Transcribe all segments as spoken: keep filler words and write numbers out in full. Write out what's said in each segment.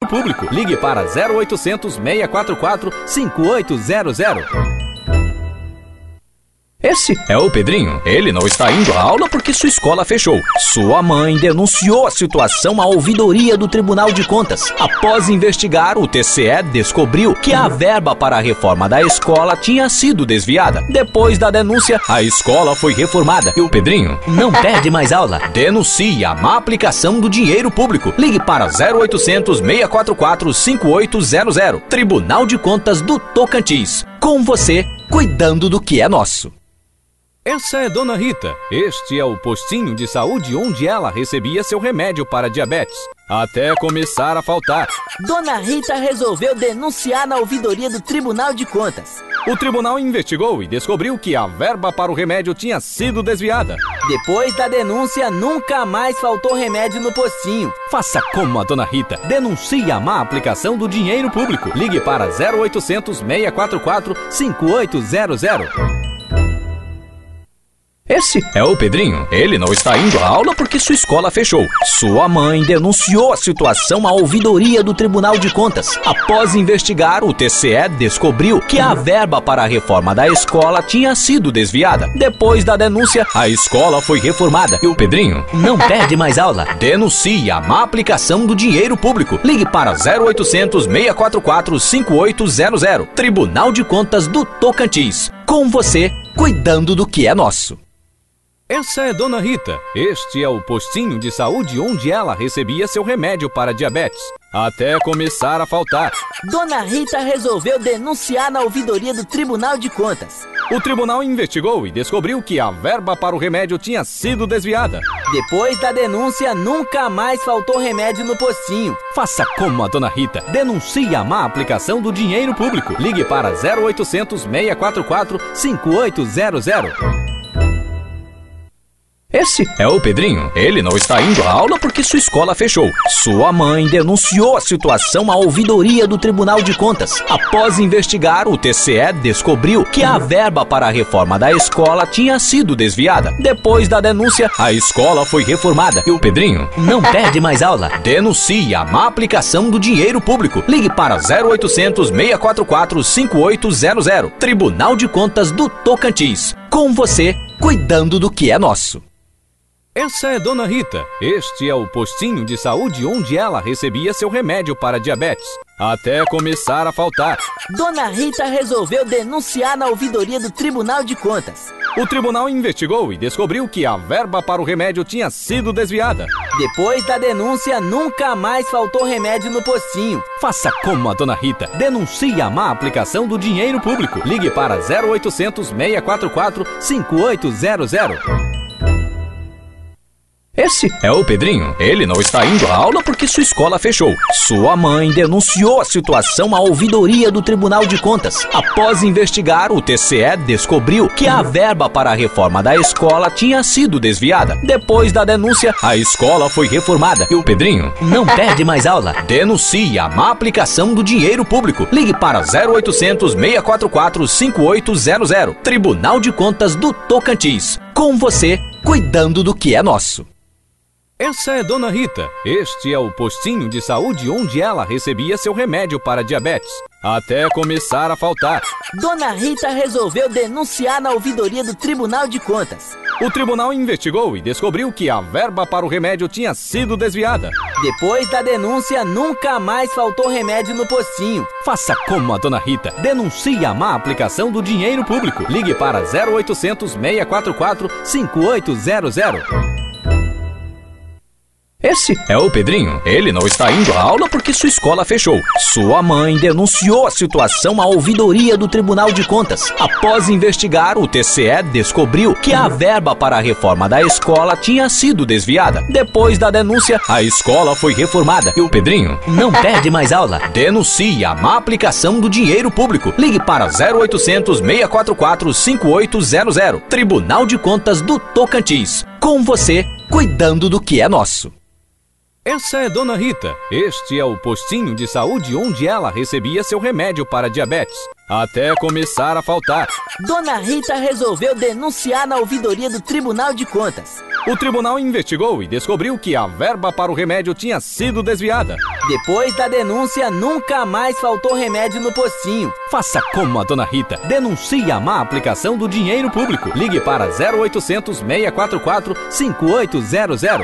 público. Ligue para zero oitocentos, seis quatro quatro, cinco oito zero zero. Esse é o Pedrinho. Ele não está indo à aula porque sua escola fechou. Sua mãe denunciou a situação à ouvidoria do Tribunal de Contas. Após investigar, o T C E descobriu que a verba para a reforma da escola tinha sido desviada. Depois da denúncia, a escola foi reformada e o Pedrinho não perde mais aula. Denuncie a má aplicação do dinheiro público. Ligue para zero oitocentos, seis quatro quatro, cinco oito zero zero. Tribunal de Contas do Tocantins. Com você, cuidando do que é nosso. Essa é Dona Rita. Este é o postinho de saúde onde ela recebia seu remédio para diabetes, até começar a faltar. Dona Rita resolveu denunciar na ouvidoria do Tribunal de Contas. O tribunal investigou e descobriu que a verba para o remédio tinha sido desviada. Depois da denúncia, nunca mais faltou remédio no postinho. Faça como a Dona Rita. Denuncie a má aplicação do dinheiro público. Ligue para zero oitocentos, seis quatro quatro, cinco oito zero zero. Esse é o Pedrinho. Ele não está indo à aula porque sua escola fechou. Sua mãe denunciou a situação à ouvidoria do Tribunal de Contas. Após investigar, o T C E descobriu que a verba para a reforma da escola tinha sido desviada. Depois da denúncia, a escola foi reformada e o Pedrinho não perde mais aula. Denuncie a má aplicação do dinheiro público. Ligue para zero oitocentos, seis quatro quatro, cinco oito zero zero. Tribunal de Contas do Tocantins. Com você, cuidando do que é nosso. Essa é Dona Rita. Este é o postinho de saúde onde ela recebia seu remédio para diabetes, até começar a faltar. Dona Rita resolveu denunciar na ouvidoria do Tribunal de Contas. O tribunal investigou e descobriu que a verba para o remédio tinha sido desviada. Depois da denúncia, nunca mais faltou remédio no postinho. Faça como a Dona Rita. Denuncie a má aplicação do dinheiro público. Ligue para zero oitocentos, seis quatro quatro, cinco oito zero zero. Esse é o Pedrinho. Ele não está indo à aula porque sua escola fechou. Sua mãe denunciou a situação à ouvidoria do Tribunal de Contas. Após investigar, o T C E descobriu que a verba para a reforma da escola tinha sido desviada. Depois da denúncia, a escola foi reformada e o Pedrinho não perde mais aula. Denuncie a má aplicação do dinheiro público. Ligue para zero oitocentos, seis quatro quatro, cinco oito zero zero. Tribunal de Contas do Tocantins. Com você, cuidando do que é nosso. Essa é Dona Rita. Este é o postinho de saúde onde ela recebia seu remédio para diabetes, até começar a faltar. Dona Rita resolveu denunciar na ouvidoria do Tribunal de Contas. O tribunal investigou e descobriu que a verba para o remédio tinha sido desviada. Depois da denúncia, nunca mais faltou remédio no postinho. Faça como a Dona Rita. Denuncie a má aplicação do dinheiro público. Ligue para zero oitocentos, seis quatro quatro, cinco oito zero zero. Esse é o Pedrinho. Ele não está indo à aula porque sua escola fechou. Sua mãe denunciou a situação à ouvidoria do Tribunal de Contas. Após investigar, o T C E descobriu que a verba para a reforma da escola tinha sido desviada. Depois da denúncia, a escola foi reformada e o Pedrinho não perde mais aula. Denuncie a má aplicação do dinheiro público. Ligue para zero oitocentos, seis quatro quatro, cinco oito zero zero. Tribunal de Contas do Tocantins. Com você, cuidando do que é nosso. Essa é Dona Rita. Este é o postinho de saúde onde ela recebia seu remédio para diabetes, até começar a faltar. Dona Rita resolveu denunciar na ouvidoria do Tribunal de Contas. O tribunal investigou e descobriu que a verba para o remédio tinha sido desviada. Depois da denúncia, nunca mais faltou remédio no postinho. Faça como a Dona Rita. Denuncie a má aplicação do dinheiro público. Ligue para zero oitocentos, seis quatro quatro, cinco oito zero zero. Esse é o Pedrinho. Ele não está indo à aula porque sua escola fechou. Sua mãe denunciou a situação à ouvidoria do Tribunal de Contas. Após investigar, o T C E descobriu que a verba para a reforma da escola tinha sido desviada. Depois da denúncia, a escola foi reformada e o Pedrinho não perde mais aula. Denuncie a má aplicação do dinheiro público. Ligue para zero oitocentos, seis quatro quatro, cinco oito zero zero. Tribunal de Contas do Tocantins. Com você, cuidando do que é nosso. Essa é Dona Rita. Este é o postinho de saúde onde ela recebia seu remédio para diabetes, até começar a faltar. Dona Rita resolveu denunciar na ouvidoria do Tribunal de Contas. O tribunal investigou e descobriu que a verba para o remédio tinha sido desviada. Depois da denúncia, nunca mais faltou remédio no postinho. Faça como a Dona Rita. Denuncie a má aplicação do dinheiro público. Ligue para zero oitocentos, seis quatro quatro, cinco oito zero zero.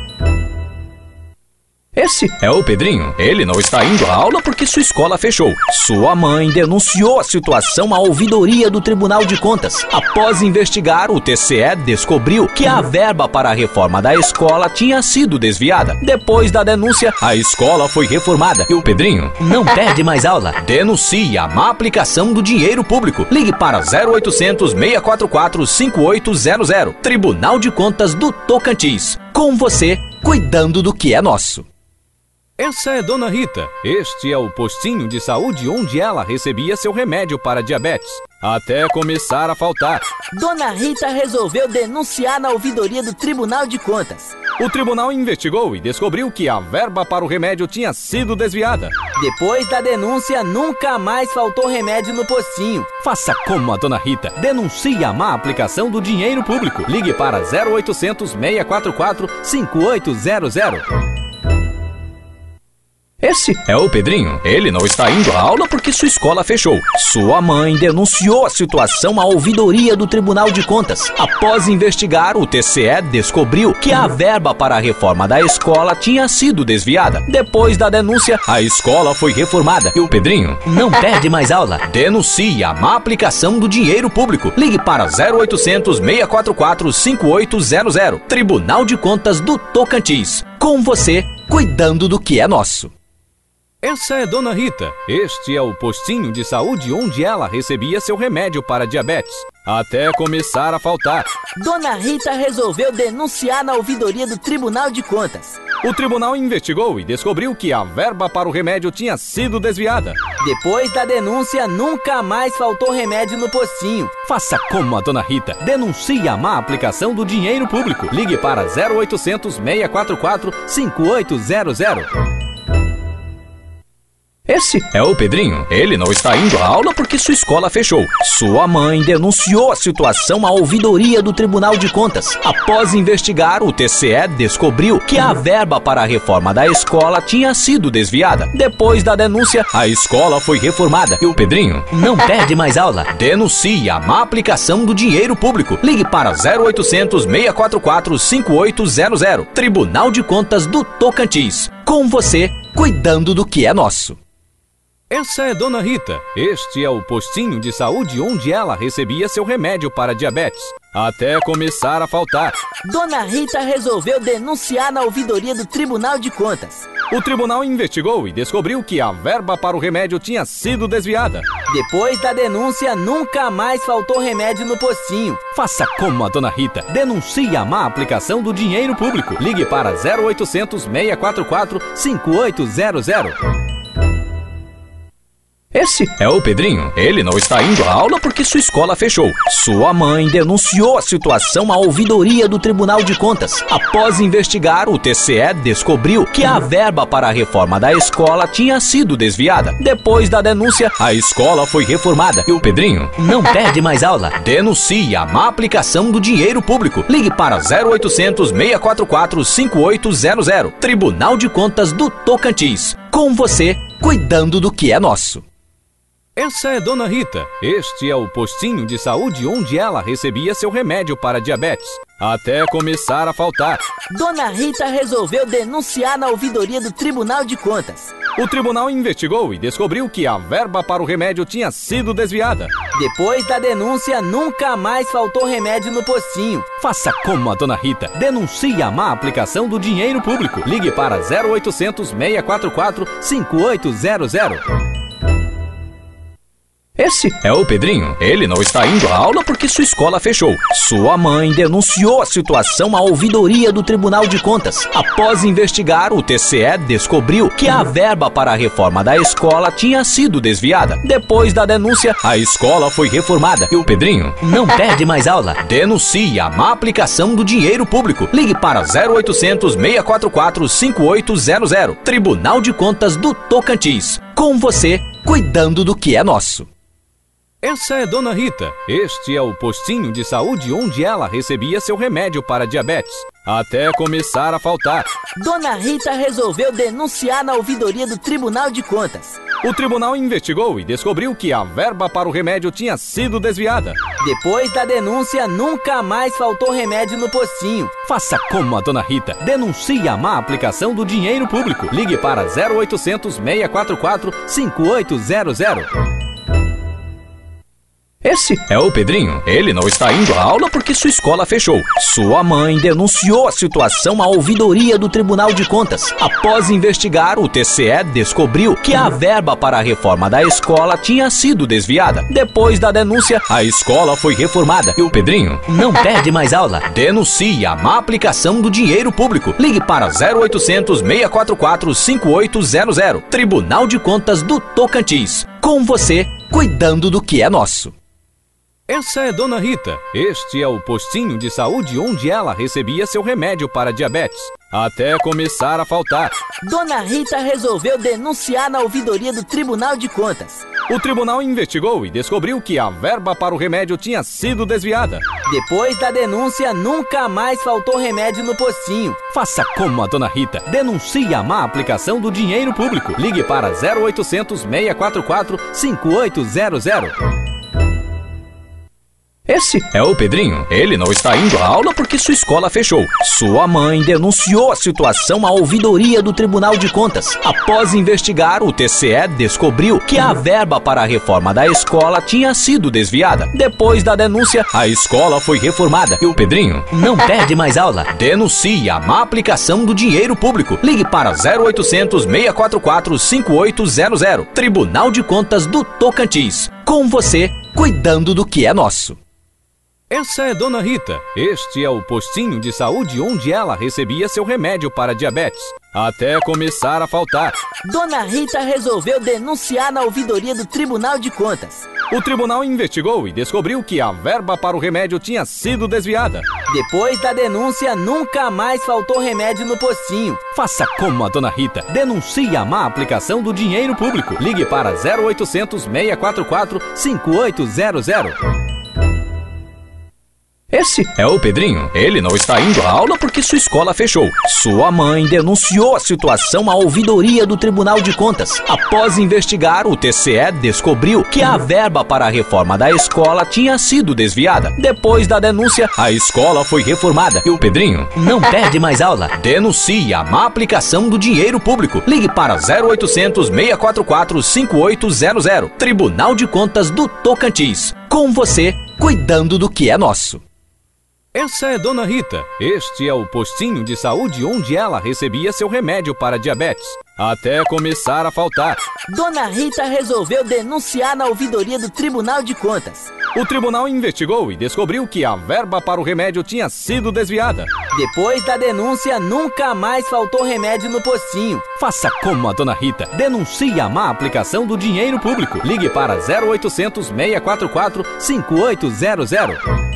Esse é o Pedrinho. Ele não está indo à aula porque sua escola fechou. Sua mãe denunciou a situação à ouvidoria do Tribunal de Contas. Após investigar, o T C E descobriu que a verba para a reforma da escola tinha sido desviada. Depois da denúncia, a escola foi reformada e o Pedrinho não perde mais aula. Denuncie a má aplicação do dinheiro público. Ligue para zero oitocentos, seis quatro quatro, cinco oito zero zero. Tribunal de Contas do Tocantins. Com você, cuidando do que é nosso. Essa é Dona Rita. Este é o postinho de saúde onde ela recebia seu remédio para diabetes, até começar a faltar. Dona Rita resolveu denunciar na ouvidoria do Tribunal de Contas. O tribunal investigou e descobriu que a verba para o remédio tinha sido desviada. Depois da denúncia, nunca mais faltou remédio no postinho. Faça como a Dona Rita. Denuncie a má aplicação do dinheiro público. Ligue para zero oitocentos, seis quatro quatro, cinco oito zero zero. Esse é o Pedrinho. Ele não está indo à aula porque sua escola fechou. Sua mãe denunciou a situação à ouvidoria do Tribunal de Contas. Após investigar, o T C E descobriu que a verba para a reforma da escola tinha sido desviada. Depois da denúncia, a escola foi reformada e o Pedrinho não perde mais aula. Denuncie a má aplicação do dinheiro público. Ligue para zero oitocentos, seis quatro quatro, cinco oito zero zero. Tribunal de Contas do Tocantins. Com você, cuidando do que é nosso. Essa é Dona Rita. Este é o postinho de saúde onde ela recebia seu remédio para diabetes, até começar a faltar. Dona Rita resolveu denunciar na ouvidoria do Tribunal de Contas. O tribunal investigou e descobriu que a verba para o remédio tinha sido desviada. Depois da denúncia, nunca mais faltou remédio no postinho. Faça como a Dona Rita. Denuncie a má aplicação do dinheiro público. Ligue para zero oitocentos, seis quatro quatro, cinco oito zero zero. Esse é o Pedrinho. Ele não está indo à aula porque sua escola fechou. Sua mãe denunciou a situação à ouvidoria do Tribunal de Contas. Após investigar, o T C E descobriu que a verba para a reforma da escola tinha sido desviada. Depois da denúncia, a escola foi reformada e o Pedrinho não perde mais aula. Denuncie a má aplicação do dinheiro público. Ligue para zero oitocentos, seis quatro quatro, cinco oito zero zero. Tribunal de Contas do Tocantins. Com você, cuidando do que é nosso. Essa é Dona Rita. Este é o postinho de saúde onde ela recebia seu remédio para diabetes, até começar a faltar. Dona Rita resolveu denunciar na ouvidoria do Tribunal de Contas. O tribunal investigou e descobriu que a verba para o remédio tinha sido desviada. Depois da denúncia, nunca mais faltou remédio no postinho. Faça como a Dona Rita. Denuncie a má aplicação do dinheiro público. Ligue para zero oitocentos, seis quatro quatro, cinco oito zero zero. Esse é o Pedrinho. Ele não está indo à aula porque sua escola fechou. Sua mãe denunciou a situação à ouvidoria do Tribunal de Contas. Após investigar, o T C E descobriu que a verba para a reforma da escola tinha sido desviada. Depois da denúncia, a escola foi reformada e o Pedrinho não perde mais aula. Denuncie a má aplicação do dinheiro público. Ligue para zero oitocentos, seis quatro quatro, cinco oito zero zero. Tribunal de Contas do Tocantins. Com você, cuidando do que é nosso. Essa é Dona Rita. Este é o postinho de saúde onde ela recebia seu remédio para diabetes, até começar a faltar. Dona Rita resolveu denunciar na ouvidoria do Tribunal de Contas. O tribunal investigou e descobriu que a verba para o remédio tinha sido desviada. Depois da denúncia, nunca mais faltou remédio no postinho. Faça como a Dona Rita. Denuncie a má aplicação do dinheiro público. Ligue para zero oitocentos, seis quatro quatro, cinco oito zero zero. Esse é o Pedrinho. Ele não está indo à aula porque sua escola fechou. Sua mãe denunciou a situação à ouvidoria do Tribunal de Contas. Após investigar, o T C E descobriu que a verba para a reforma da escola tinha sido desviada. Depois da denúncia, a escola foi reformada e o Pedrinho não perde mais aula. Denuncie a má aplicação do dinheiro público. Ligue para zero oitocentos, seis quatro quatro, cinco oito zero zero. Tribunal de Contas do Tocantins. Com você, cuidando do que é nosso. Essa é Dona Rita. Este é o postinho de saúde onde ela recebia seu remédio para diabetes, até começar a faltar. Dona Rita resolveu denunciar na ouvidoria do Tribunal de Contas. O tribunal investigou e descobriu que a verba para o remédio tinha sido desviada. Depois da denúncia, nunca mais faltou remédio no postinho. Faça como a Dona Rita. Denuncie a má aplicação do dinheiro público. Ligue para zero oitocentos, seis quatro quatro, cinco oito zero zero. Esse é o Pedrinho. Ele não está indo à aula porque sua escola fechou. Sua mãe denunciou a situação à ouvidoria do Tribunal de Contas. Após investigar, o T C E descobriu que a verba para a reforma da escola tinha sido desviada. Depois da denúncia, a escola foi reformada e o Pedrinho não perde mais aula. Denuncie a má aplicação do dinheiro público. Ligue para zero oitocentos, seis quatro quatro, cinco oito zero zero. Tribunal de Contas do Tocantins. Com você, cuidando do que é nosso. Essa é Dona Rita. Este é o postinho de saúde onde ela recebia seu remédio para diabetes, até começar a faltar. Dona Rita resolveu denunciar na ouvidoria do Tribunal de Contas. O tribunal investigou e descobriu que a verba para o remédio tinha sido desviada. Depois da denúncia, nunca mais faltou remédio no postinho. Faça como a Dona Rita. Denuncie a má aplicação do dinheiro público. Ligue para zero oitocentos, seis quatro quatro, cinco oito zero zero. Esse é o Pedrinho. Ele não está indo à aula porque sua escola fechou. Sua mãe denunciou a situação à ouvidoria do Tribunal de Contas. Após investigar, o T C E descobriu que a verba para a reforma da escola tinha sido desviada. Depois da denúncia, a escola foi reformada e o Pedrinho não perde mais aula. Denuncie a má aplicação do dinheiro público. Ligue para zero oitocentos, seis quatro quatro, cinco oito zero zero. Tribunal de Contas do Tocantins. Com você, cuidando do que é nosso. Essa é Dona Rita. Este é o postinho de saúde onde ela recebia seu remédio para diabetes, até começar a faltar. Dona Rita resolveu denunciar na ouvidoria do Tribunal de Contas. O tribunal investigou e descobriu que a verba para o remédio tinha sido desviada. Depois da denúncia, nunca mais faltou remédio no postinho. Faça como a Dona Rita. Denuncie a má aplicação do dinheiro público. Ligue para zero oitocentos, seis quatro quatro, cinco oito zero zero. Esse é o Pedrinho. Ele não está indo à aula porque sua escola fechou. Sua mãe denunciou a situação à ouvidoria do Tribunal de Contas. Após investigar, o T C E descobriu que a verba para a reforma da escola tinha sido desviada. Depois da denúncia, a escola foi reformada e o Pedrinho não perde mais aula. Denuncie a má aplicação do dinheiro público. Ligue para zero oitocentos, seis quatro quatro, cinco oito zero zero. Tribunal de Contas do Tocantins. Com você, cuidando do que é nosso. Essa é Dona Rita. Este é o postinho de saúde onde ela recebia seu remédio para diabetes, até começar a faltar. Dona Rita resolveu denunciar na ouvidoria do Tribunal de Contas. O tribunal investigou e descobriu que a verba para o remédio tinha sido desviada. Depois da denúncia, nunca mais faltou remédio no postinho. Faça como a Dona Rita. Denuncie a má aplicação do dinheiro público. Ligue para zero oitocentos, seis quatro quatro, cinco oito zero zero.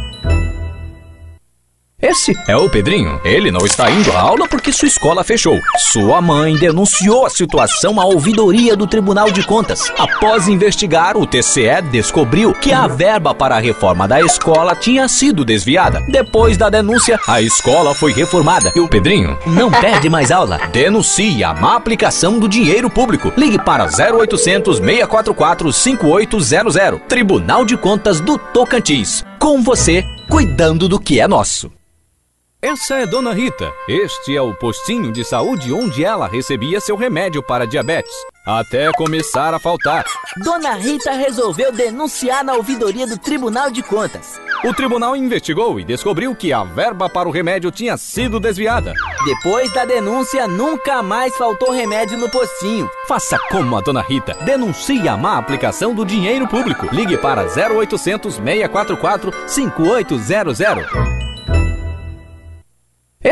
Esse é o Pedrinho. Ele não está indo à aula porque sua escola fechou. Sua mãe denunciou a situação à ouvidoria do Tribunal de Contas. Após investigar, o T C E descobriu que a verba para a reforma da escola tinha sido desviada. Depois da denúncia, a escola foi reformada e o Pedrinho não perde mais aula. Denuncie a má aplicação do dinheiro público. Ligue para zero oitocentos, seis quatro quatro, cinco oito zero zero. Tribunal de Contas do Tocantins. Com você, cuidando do que é nosso. Essa é Dona Rita. Este é o postinho de saúde onde ela recebia seu remédio para diabetes, até começar a faltar. Dona Rita resolveu denunciar na ouvidoria do Tribunal de Contas. O tribunal investigou e descobriu que a verba para o remédio tinha sido desviada. Depois da denúncia, nunca mais faltou remédio no postinho. Faça como a Dona Rita. Denuncie a má aplicação do dinheiro público. Ligue para zero oitocentos, seis quatro quatro, cinco oito zero zero. Esse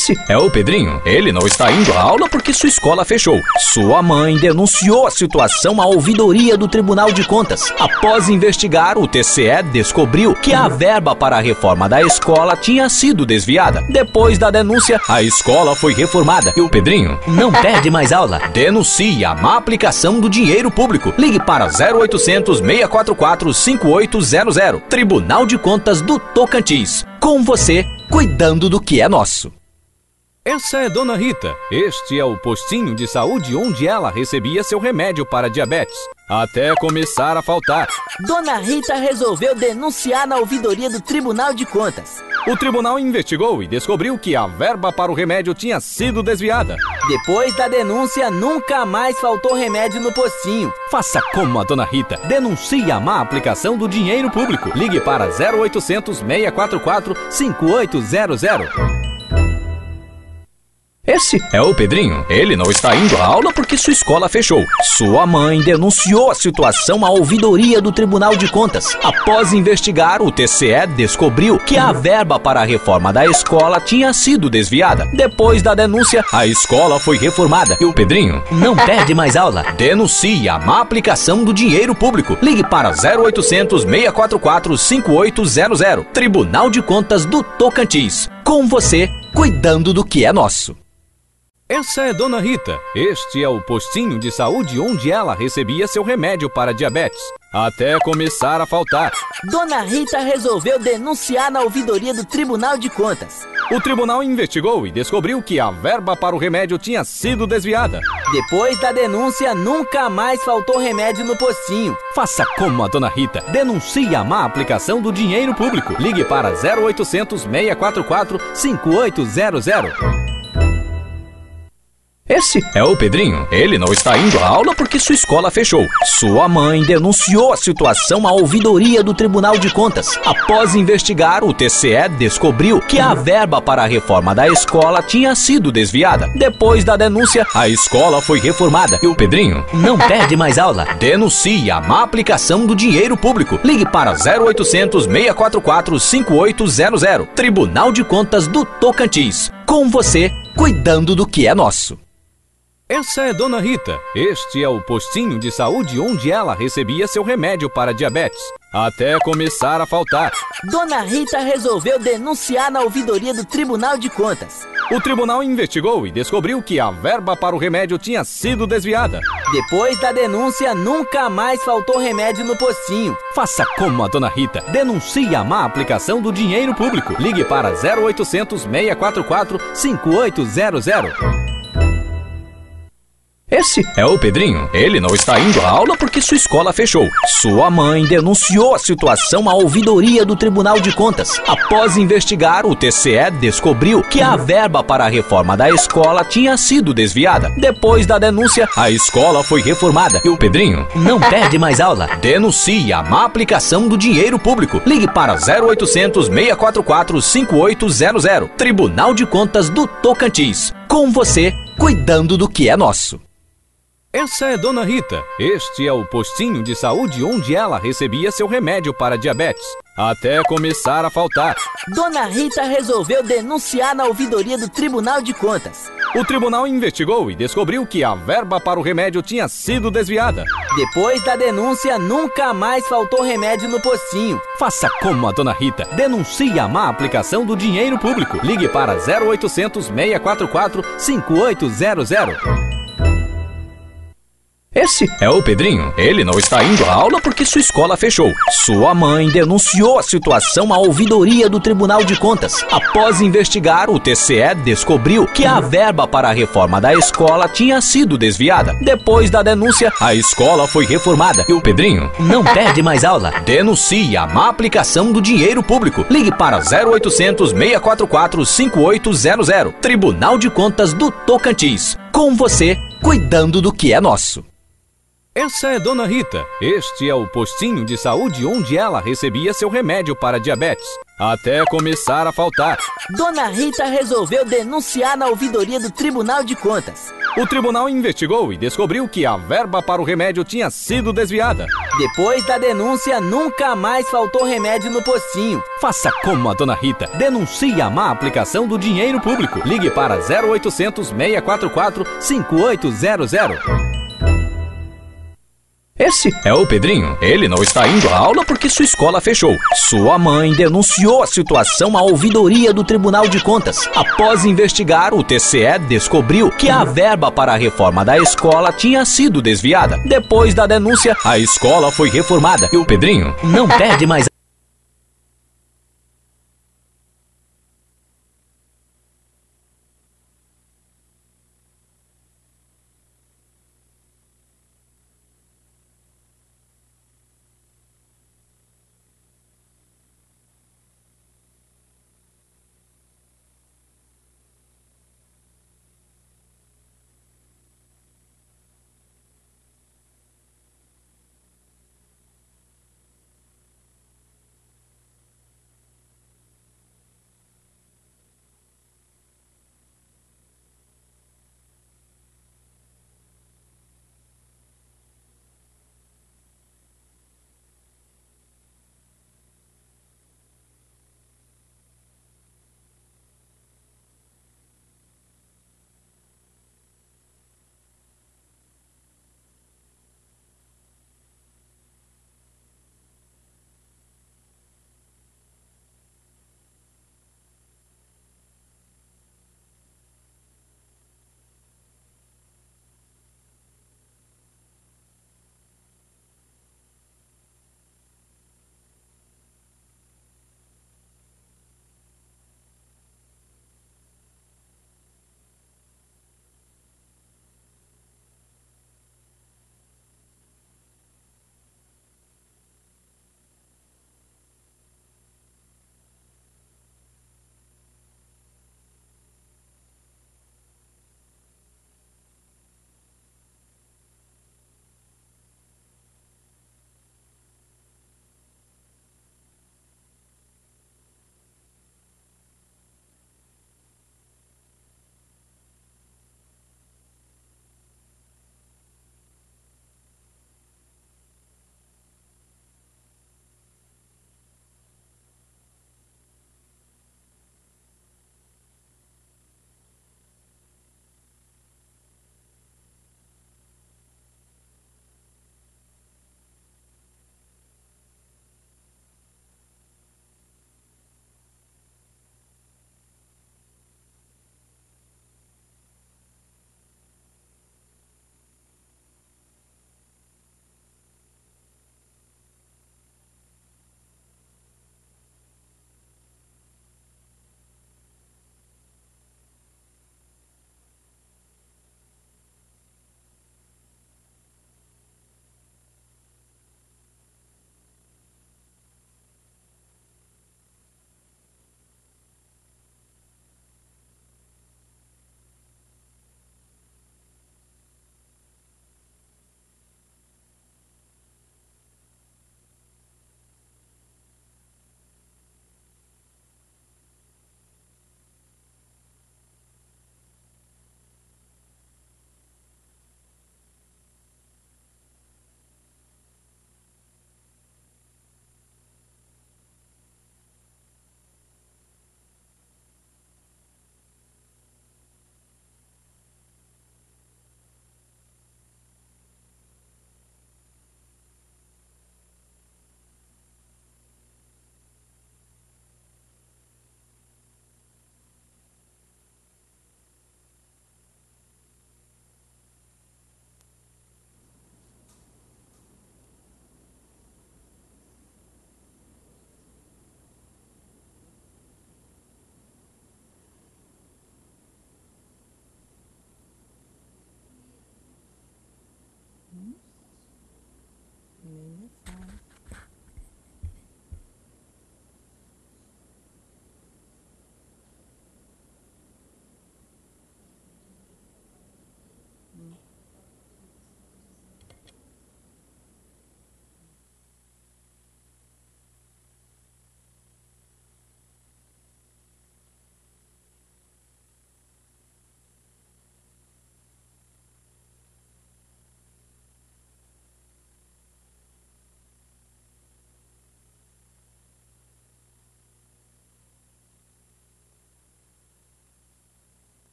Esse é o Pedrinho. Ele não está indo à aula porque sua escola fechou. Sua mãe denunciou a situação à ouvidoria do Tribunal de Contas. Após investigar, o T C E descobriu que a verba para a reforma da escola tinha sido desviada. Depois da denúncia, a escola foi reformada e o Pedrinho não perde mais aula. Denuncie a má aplicação do dinheiro público. Ligue para zero oitocentos, seis quatro quatro, cinco oito zero zero. Tribunal de Contas do Tocantins. Com você, cuidando do que é nosso. Essa é Dona Rita. Este é o postinho de saúde onde ela recebia seu remédio para diabetes, até começar a faltar. Dona Rita resolveu denunciar na ouvidoria do Tribunal de Contas. O tribunal investigou e descobriu que a verba para o remédio tinha sido desviada. Depois da denúncia, nunca mais faltou remédio no postinho. Faça como a Dona Rita. Denuncie a má aplicação do dinheiro público. Ligue para zero oitocentos, seis quatro quatro, cinco oito zero zero. Esse é o Pedrinho. Ele não está indo à aula porque sua escola fechou. Sua mãe denunciou a situação à ouvidoria do Tribunal de Contas. Após investigar, o T C E descobriu que a verba para a reforma da escola tinha sido desviada. Depois da denúncia, a escola foi reformada e o Pedrinho não perde mais aula. Denuncie a má aplicação do dinheiro público. Ligue para zero oitocentos, seis quatro quatro, cinco oito zero zero. Tribunal de Contas do Tocantins. Com você, cuidando do que é nosso. Essa é Dona Rita. Este é o postinho de saúde onde ela recebia seu remédio para diabetes, até começar a faltar. Dona Rita resolveu denunciar na ouvidoria do Tribunal de Contas. O tribunal investigou e descobriu que a verba para o remédio tinha sido desviada. Depois da denúncia, nunca mais faltou remédio no postinho. Faça como a Dona Rita. Denuncie a má aplicação do dinheiro público. Ligue para zero oitocentos, seis quatro quatro, cinco oito zero zero. Esse é o Pedrinho. Ele não está indo à aula porque sua escola fechou. Sua mãe denunciou a situação à ouvidoria do Tribunal de Contas. Após investigar, o T C E descobriu que a verba para a reforma da escola tinha sido desviada. Depois da denúncia, a escola foi reformada e o Pedrinho não perde mais aula. Denuncie a má aplicação do dinheiro público. Ligue para zero oitocentos, seis quatro quatro, cinco oito zero zero. Tribunal de Contas do Tocantins. Com você, cuidando do que é nosso. Essa é Dona Rita. Este é o postinho de saúde onde ela recebia seu remédio para diabetes, até começar a faltar. Dona Rita resolveu denunciar na ouvidoria do Tribunal de Contas. O tribunal investigou e descobriu que a verba para o remédio tinha sido desviada. Depois da denúncia, nunca mais faltou remédio no postinho. Faça como a Dona Rita. Denuncie a má aplicação do dinheiro público. Ligue para zero oitocentos, seis quatro quatro, cinco oito zero zero. Esse é o Pedrinho. Ele não está indo à aula porque sua escola fechou. Sua mãe denunciou a situação à ouvidoria do Tribunal de Contas. Após investigar, o T C E descobriu que a verba para a reforma da escola tinha sido desviada. Depois da denúncia, a escola foi reformada e o Pedrinho não perde mais aula. Denuncie a má aplicação do dinheiro público. Ligue para zero oitocentos, seis quatro quatro, cinco oito zero zero. Tribunal de Contas do Tocantins. Com você, cuidando do que é nosso. Essa é Dona Rita. Este é o postinho de saúde onde ela recebia seu remédio para diabetes, até começar a faltar. Dona Rita resolveu denunciar na ouvidoria do Tribunal de Contas. O tribunal investigou e descobriu que a verba para o remédio tinha sido desviada. Depois da denúncia, nunca mais faltou remédio no postinho. Faça como a Dona Rita. Denuncie a má aplicação do dinheiro público. Ligue para zero oitocentos, seis quatro quatro, cinco oito zero zero. Esse é o Pedrinho. Ele não está indo à aula porque sua escola fechou. Sua mãe denunciou a situação à ouvidoria do Tribunal de Contas. Após investigar, o T C E descobriu que a verba para a reforma da escola tinha sido desviada. Depois da denúncia, a escola foi reformada e o Pedrinho não perde mais aula. Denuncie a má aplicação do dinheiro público. Ligue para zero oitocentos, seis quatro quatro, cinco oito zero zero. Tribunal de Contas do Tocantins. Com você, cuidando do que é nosso. Essa é Dona Rita. Este é o postinho de saúde onde ela recebia seu remédio para diabetes, até começar a faltar. Dona Rita resolveu denunciar na ouvidoria do Tribunal de Contas. O tribunal investigou e descobriu que a verba para o remédio tinha sido desviada. Depois da denúncia, nunca mais faltou remédio no postinho. Faça como a dona Rita. Denuncie a má aplicação do dinheiro público. Ligue para zero oitocentos, seis quatro quatro, cinco oito zero zero. Esse é o Pedrinho. Ele não está indo à aula porque sua escola fechou. Sua mãe denunciou a situação à ouvidoria do Tribunal de Contas. Após investigar, o T C E descobriu que a verba para a reforma da escola tinha sido desviada. Depois da denúncia, a escola foi reformada e o Pedrinho não perde mais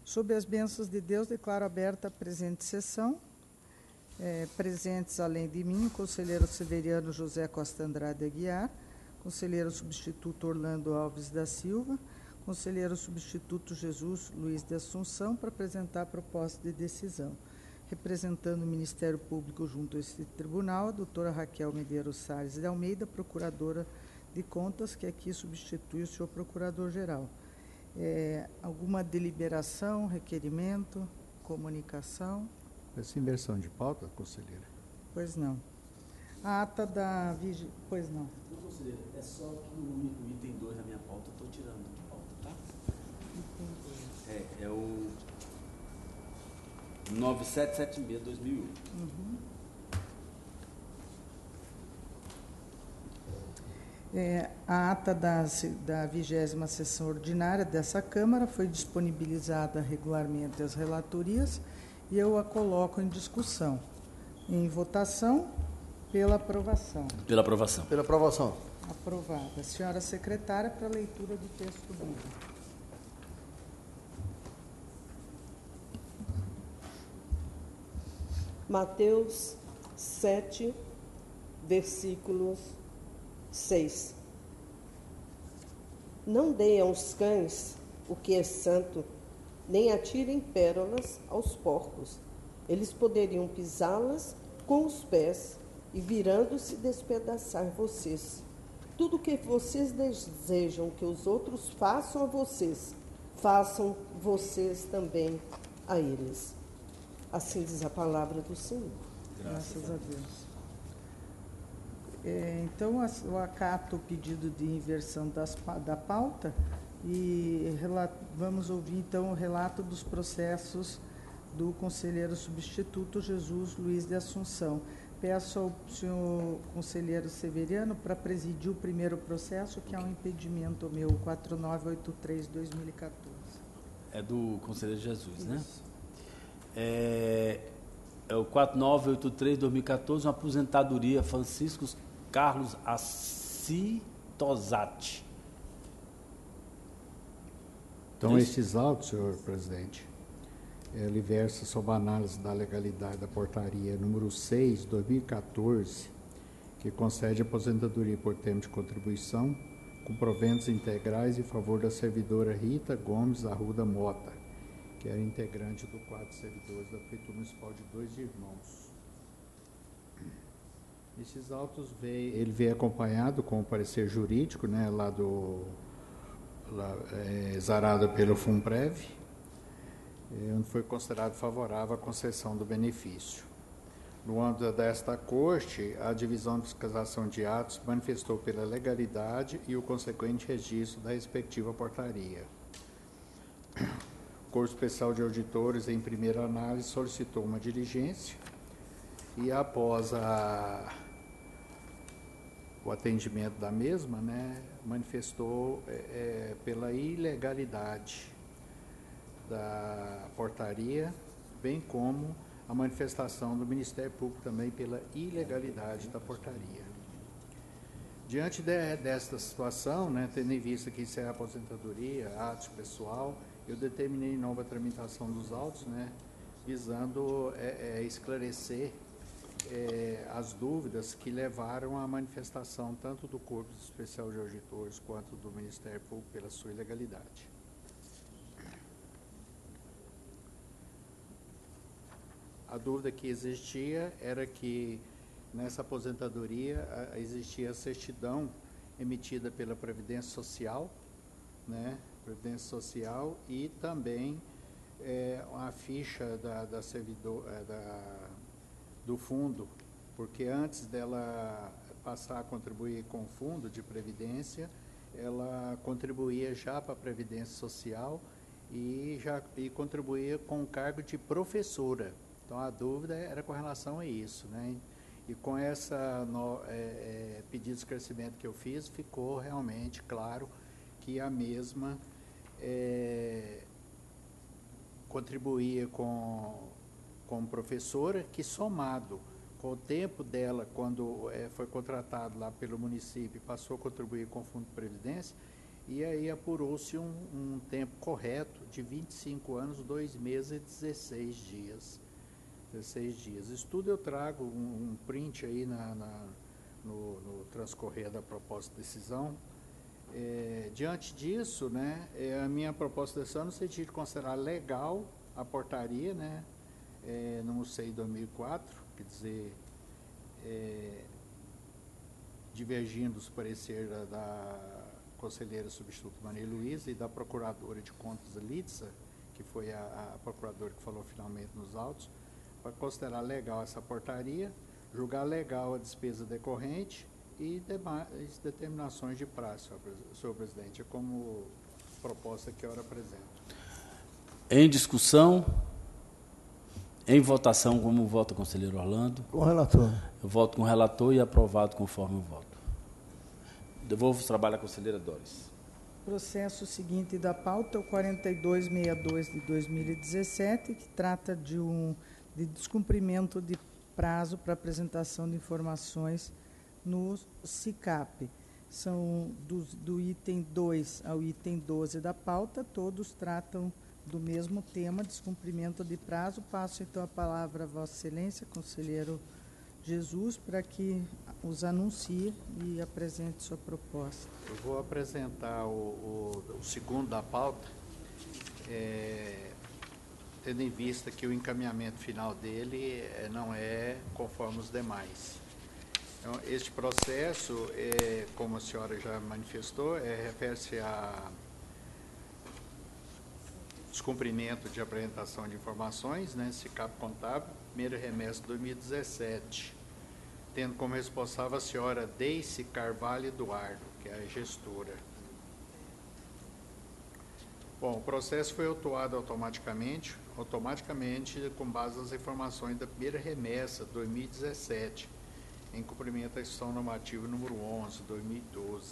Sob as bênçãos de Deus, declaro aberta a presente sessão. É, presentes, além de mim, o conselheiro Severiano José Costa Andrade Aguiar, conselheiro substituto Orlando Alves da Silva, conselheiro substituto Jesus Luiz de Assunção, para apresentar a proposta de decisão. Representando o Ministério Público junto a este tribunal, a doutora Raquel Medeiros Salles de Almeida, procuradora de contas, que aqui substitui o senhor procurador-geral. É, alguma deliberação, requerimento, comunicação? Essa inversão de pauta, conselheira? Pois não. A ata da vigília... Pois não. Não, conselheira, é só que no item dois da minha pauta, eu estou tirando de pauta, tá? É, é o nove sete sete seis de dois mil e oito. Uhum. É, a ata da, da vigésima sessão ordinária dessa Câmara foi disponibilizada regularmente às relatorias e eu a coloco em discussão. Em votação, pela aprovação. Pela aprovação. Pela aprovação. Aprovada. Senhora secretária, para leitura do texto bíblico. Mateus sete, versículos seis. Não deem aos cães o que é santo, nem atirem pérolas aos porcos. Eles poderiam pisá-las com os pés e, virando-se, despedaçar vocês. Tudo o que vocês desejam que os outros façam a vocês, façam vocês também a eles. Assim diz a palavra do Senhor. Graças, Graças a Deus. É, então, eu acato o pedido de inversão das, da pauta e vamos ouvir, então, o relato dos processos do conselheiro substituto Jesus Luiz de Assunção. Peço ao senhor conselheiro Severiano para presidir o primeiro processo, que é um impedimento meu, quatro nove oito três de dois mil e quatorze. É do conselheiro Jesus, Isso. Né? É, é o quatro nove oito três de dois mil e quatorze, uma aposentadoria Francisco Carlos Assitosati. Então, estes autos, senhor presidente, ele versa sobre a análise da legalidade da portaria número seis de dois mil e quatorze, que concede aposentadoria por tempo de contribuição com proventos integrais em favor da servidora Rita Gomes Arruda Mota, que era integrante do quadro de servidores da Prefeitura Municipal de Dois Irmãos. Esses autos, veio, ele veio acompanhado com o parecer jurídico, né, lá do, lá, é, exarado pelo FUNPREV, é, onde foi considerado favorável a concessão do benefício. No âmbito desta corte, a Divisão de Fiscalização de Atos manifestou pela legalidade e o consequente registro da respectiva portaria. O Corpo Especial de Auditores, em primeira análise, solicitou uma diligência e, após a, o atendimento da mesma, né, manifestou é, é, pela ilegalidade da portaria, bem como a manifestação do Ministério Público também pela ilegalidade da portaria. Diante de, desta situação, né, tendo em vista que isso é aposentadoria, atos pessoal, eu determinei nova tramitação dos autos, né, visando é, é, esclarecer é, as dúvidas que levaram à manifestação tanto do Corpo Especial de Auditores quanto do Ministério Público pela sua ilegalidade. A dúvida que existia era que nessa aposentadoria a, existia a certidão emitida pela Previdência Social, né, Previdência Social e também é, a ficha da, da servidor, é, da, do fundo, porque antes dela passar a contribuir com o fundo de previdência, ela contribuía já para a Previdência Social e, já, e contribuía com o cargo de professora. Então, a dúvida era com relação a isso, né? E com essa no, é, é, pedido de esclarecimento que eu fiz, ficou realmente claro que a mesma é, contribuía com, com professora, que somado com o tempo dela, quando é, foi contratado lá pelo município, passou a contribuir com o Fundo de Previdência, E aí apurou-se um, um tempo correto de vinte e cinco anos, dois meses e dezesseis dias. dezesseis dias. Isso tudo eu trago um, um print aí na, na, no, no transcorrer da proposta de decisão. É, diante disso, né, é, a minha proposta de decisão no sentido de considerar legal a portaria, né, é, número seis de dois mil e quatro, quer dizer, é, divergindo os pareceres da, da conselheira substituta Maria Luísa e da procuradora de contas Litza, que foi a, a procuradora que falou finalmente nos autos, para considerar legal essa portaria, julgar legal a despesa decorrente e demais determinações de prazo, senhor presidente, é como proposta que eu apresento. Em discussão, em votação, como vota o conselheiro Orlando? Com o relator. Eu voto com o relator e aprovado conforme o voto. Devolvo o trabalho à conselheira Doris. Processo seguinte da pauta, o quarenta e dois sessenta e dois de dois mil e dezessete, que trata de um de descumprimento de prazo para apresentação de informações no SICAP. São do, do item dois ao item doze da pauta, todos tratam do mesmo tema, descumprimento de prazo. Passo então a palavra a Vossa Excelência, conselheiro Jesus, para que os anuncie e apresente sua proposta. Eu vou apresentar o, o, o segundo da pauta, é, tendo em vista que o encaminhamento final dele é, não é conforme os demais. Então, este processo, é, como a senhora já manifestou, é, refere-se a descumprimento de apresentação de informações, né, SICAP contábil, primeira remessa de dois mil e dezessete, tendo como responsável a senhora Deice Carvalho Eduardo, que é a gestora. Bom, o processo foi autuado automaticamente, automaticamente com base nas informações da primeira remessa de dois mil e dezessete, em cumprimento à instrução normativa número onze, dois mil e doze.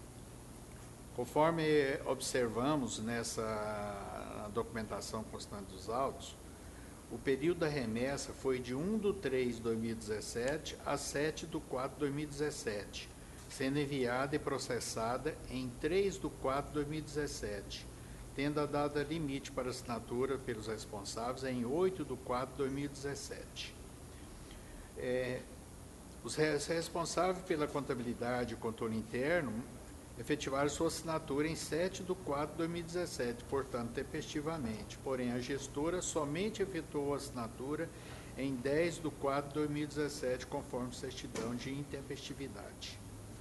Conforme observamos nessa documentação constante dos autos, o período da remessa foi de um de três de dois mil e dezessete a sete de quatro de dois mil e dezessete, sendo enviada e processada em três de quatro de dois mil e dezessete, tendo a data limite para assinatura pelos responsáveis em oito de quatro de dois mil e dezessete. É, os responsáveis pela contabilidade e controle interno efetivaram sua assinatura em sete de quatro de dois mil e dezessete, portanto, tempestivamente. Porém, a gestora somente efetuou a assinatura em dez de quatro de dois mil e dezessete, conforme certidão de intempestividade.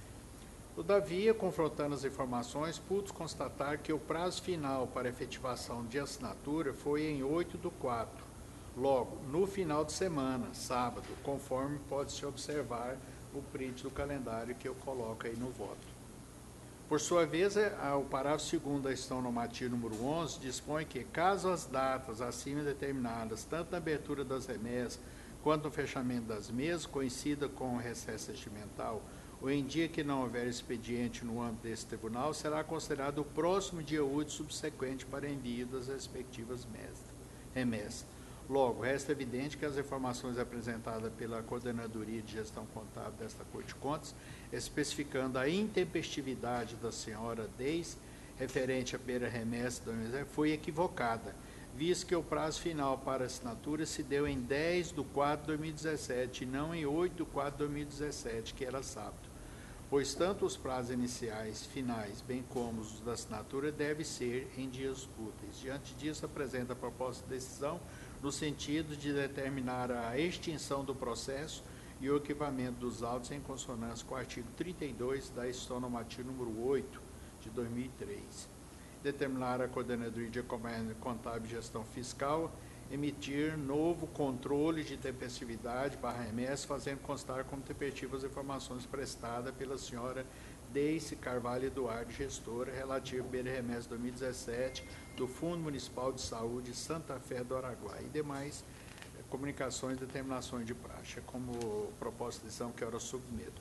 Todavia, confrontando as informações, pude constatar que o prazo final para efetivação de assinatura foi em oito de quatro, logo, no final de semana, sábado, conforme pode-se observar o print do calendário que eu coloco aí no voto. Por sua vez, o parágrafo segundo da instrução normativa número onze dispõe que, caso as datas acima determinadas, tanto na abertura das remessas quanto no fechamento das mesas, coincida com o recesso regimental, ou em dia que não houver expediente no âmbito desse tribunal, será considerado o próximo dia útil subsequente para envio das respectivas remessas. Logo, resta evidente que as informações apresentadas pela Coordenadoria de Gestão Contábil desta Corte de Contas, especificando a intempestividade da senhora Deis, referente à primeira remessa, foi equivocada, visto que o prazo final para assinatura se deu em dez de quatro de dois mil e dezessete e não em oito de quatro de dois mil e dezessete, que era sábado, pois tanto os prazos iniciais, finais, bem como os da assinatura, devem ser em dias úteis. Diante disso, apresenta a proposta de decisão no sentido de determinar a extinção do processo e o arquivamento dos autos em consonância com o artigo trinta e dois da instrução normativa número oito de dois mil e três. Determinar a Coordenadoria de Acompanhamento Contábil e Gestão Fiscal emitir novo controle de tempestividade barra remessa, fazendo constar como tempestivas as informações prestadas pela senhora Deice Carvalho Eduardo, gestora, relativa ao primeira remessa de dois mil e dezessete do Fundo Municipal de Saúde Santa Fé do Araguaia e demais eh, comunicações e determinações de praxe, como proposta de decisão que eu submeto.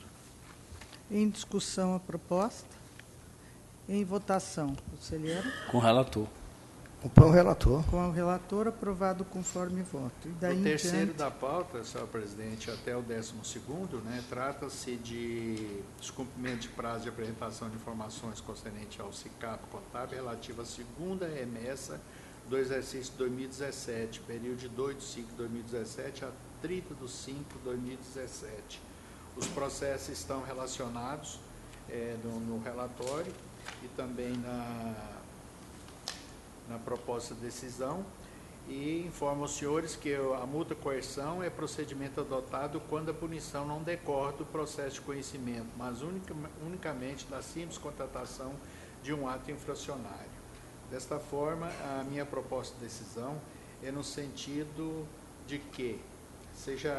Em discussão a proposta. Em votação, conselheiro. Com o relator. Acompanho o relator. Com o relator, aprovado conforme voto. E daí o terceiro diante... da pauta, senhor presidente, até o décimo segundo, né, trata-se de descumprimento de prazo de apresentação de informações concernente ao SICAP contábil relativo à segunda remessa do exercício dois mil e dezessete, período de dois de cinco de dois mil e dezessete a trinta de cinco de dois mil e dezessete. Os processos estão relacionados é, no, no relatório e também na, na proposta de decisão, e informo aos senhores que a multa coerção é procedimento adotado quando a punição não decorre do processo de conhecimento, mas unica, unicamente da simples constatação de um ato infracionário. Desta forma, a minha proposta de decisão é no sentido de que seja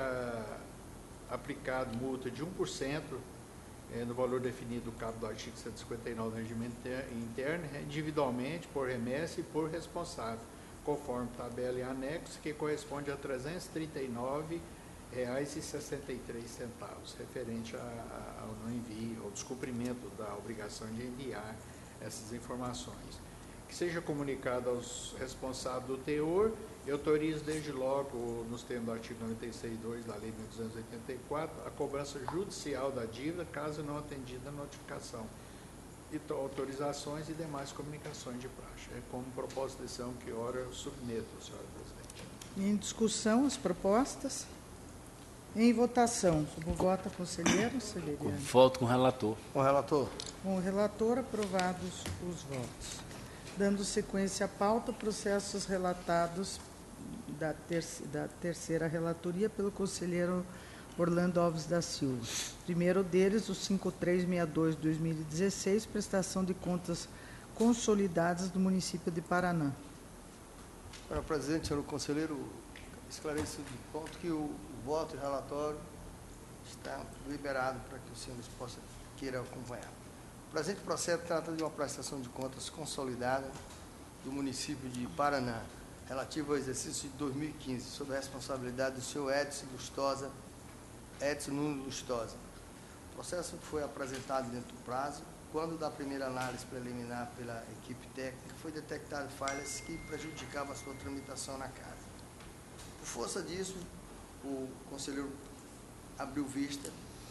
aplicado multa de um por cento é, no valor definido no caput do artigo cento e cinquenta e nove do regimento interno, individualmente, por remessa e por responsável, conforme tabela e anexo, que corresponde a trezentos e trinta e nove reais e sessenta e três centavos, referente a, a, ao não envio, ao descumprimento da obrigação de enviar essas informações. Que seja comunicado aos responsáveis do teor e autorizo desde logo, nos termos do artigo noventa e seis ponto dois da Lei mil duzentos e oitenta e quatro, a cobrança judicial da dívida, caso não atendida a notificação, e autorizações e demais comunicações de praxe. É como proposta de decisão que ora eu submeto, senhora presidente. Em discussão, as propostas. Em votação, sob o voto, conselheiro Severiano. Voto com o relator. Com o relator. Com o relator, aprovados os votos. Dando sequência à pauta, processos relatados da, terci, da terceira relatoria pelo conselheiro Orlando Alves da Silva. Primeiro deles, o cinco três seis dois de dois mil e dezesseis, prestação de contas consolidadas do município de Paraná. Senhora presidente, senhor conselheiro, esclareço de ponto que o, o voto e relatório está liberado para que os senhores possam queiram acompanhar. O presente processo trata de uma prestação de contas consolidada do município de Paraná, relativo ao exercício de dois mil e quinze, sob a responsabilidade do senhor Edson Lustosa, Edson Nunes Lustosa. O processo foi apresentado dentro do prazo, quando da primeira análise preliminar pela equipe técnica, foi detectado falhas que prejudicavam a sua tramitação na casa. Por força disso, o conselheiro abriu vista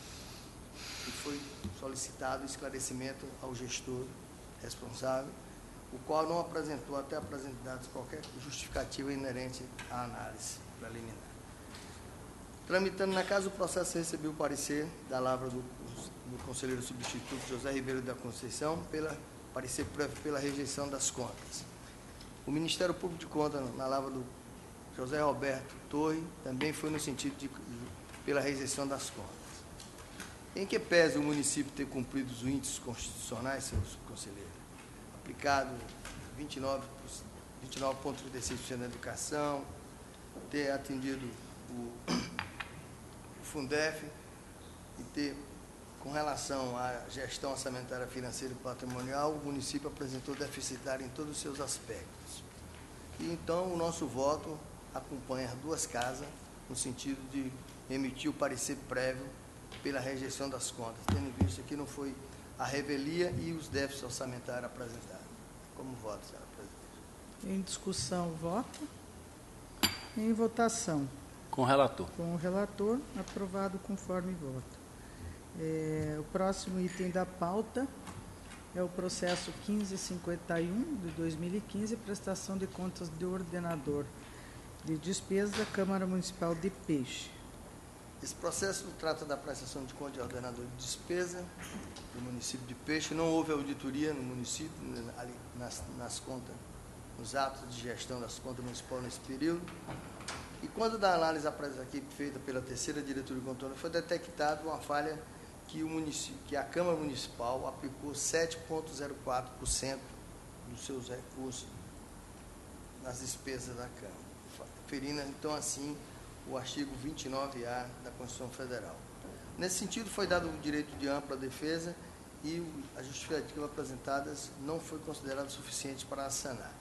e foi solicitado esclarecimento ao gestor responsável, o qual não apresentou até apresentados qualquer justificativa inerente à análise preliminar. Tramitando na casa, o processo recebeu o parecer da lavra do, do conselheiro substituto José Ribeiro da Conceição, pela parecer prévio pela rejeição das contas. O Ministério Público de Contas, na lavra do José Roberto Torre, também foi no sentido de, de pela rejeição das contas. Em que pese o município ter cumprido os índices constitucionais, senhor conselheiro, aplicado vinte e nove vírgula trinta e seis por cento da educação, ter atendido o, o Fundef e ter, com relação à gestão orçamentária financeira e patrimonial, o município apresentou deficitário em todos os seus aspectos. E então o nosso voto acompanha as duas casas no sentido de emitir o parecer prévio pela rejeição das contas, tendo em vista que não foi a revelia e os déficits orçamentários apresentados. Como voto, senhora presidente? Em discussão, voto. Em votação. Com o relator. Com o relator, aprovado conforme voto. É, o próximo item da pauta é o processo quinze cinquenta e um de dois mil e quinze, prestação de contas de ordenador de despesas da Câmara Municipal de Peixe. Esse processo trata da prestação de contas de ordenador de despesa do município de Peixe. Não houve auditoria no município, ali nas, nas contas, nos atos de gestão das contas municipais nesse período. E quando da análise aqui feita pela terceira diretoria de controle, foi detectada uma falha que, o município, que a Câmara Municipal aplicou sete vírgula zero quatro por cento dos seus recursos nas despesas da Câmara, ferindo, então, assim, o artigo vinte e nove A da Constituição Federal. Nesse sentido, foi dado o direito de ampla defesa e as justificativas apresentadas não foi considerado suficiente para sanar.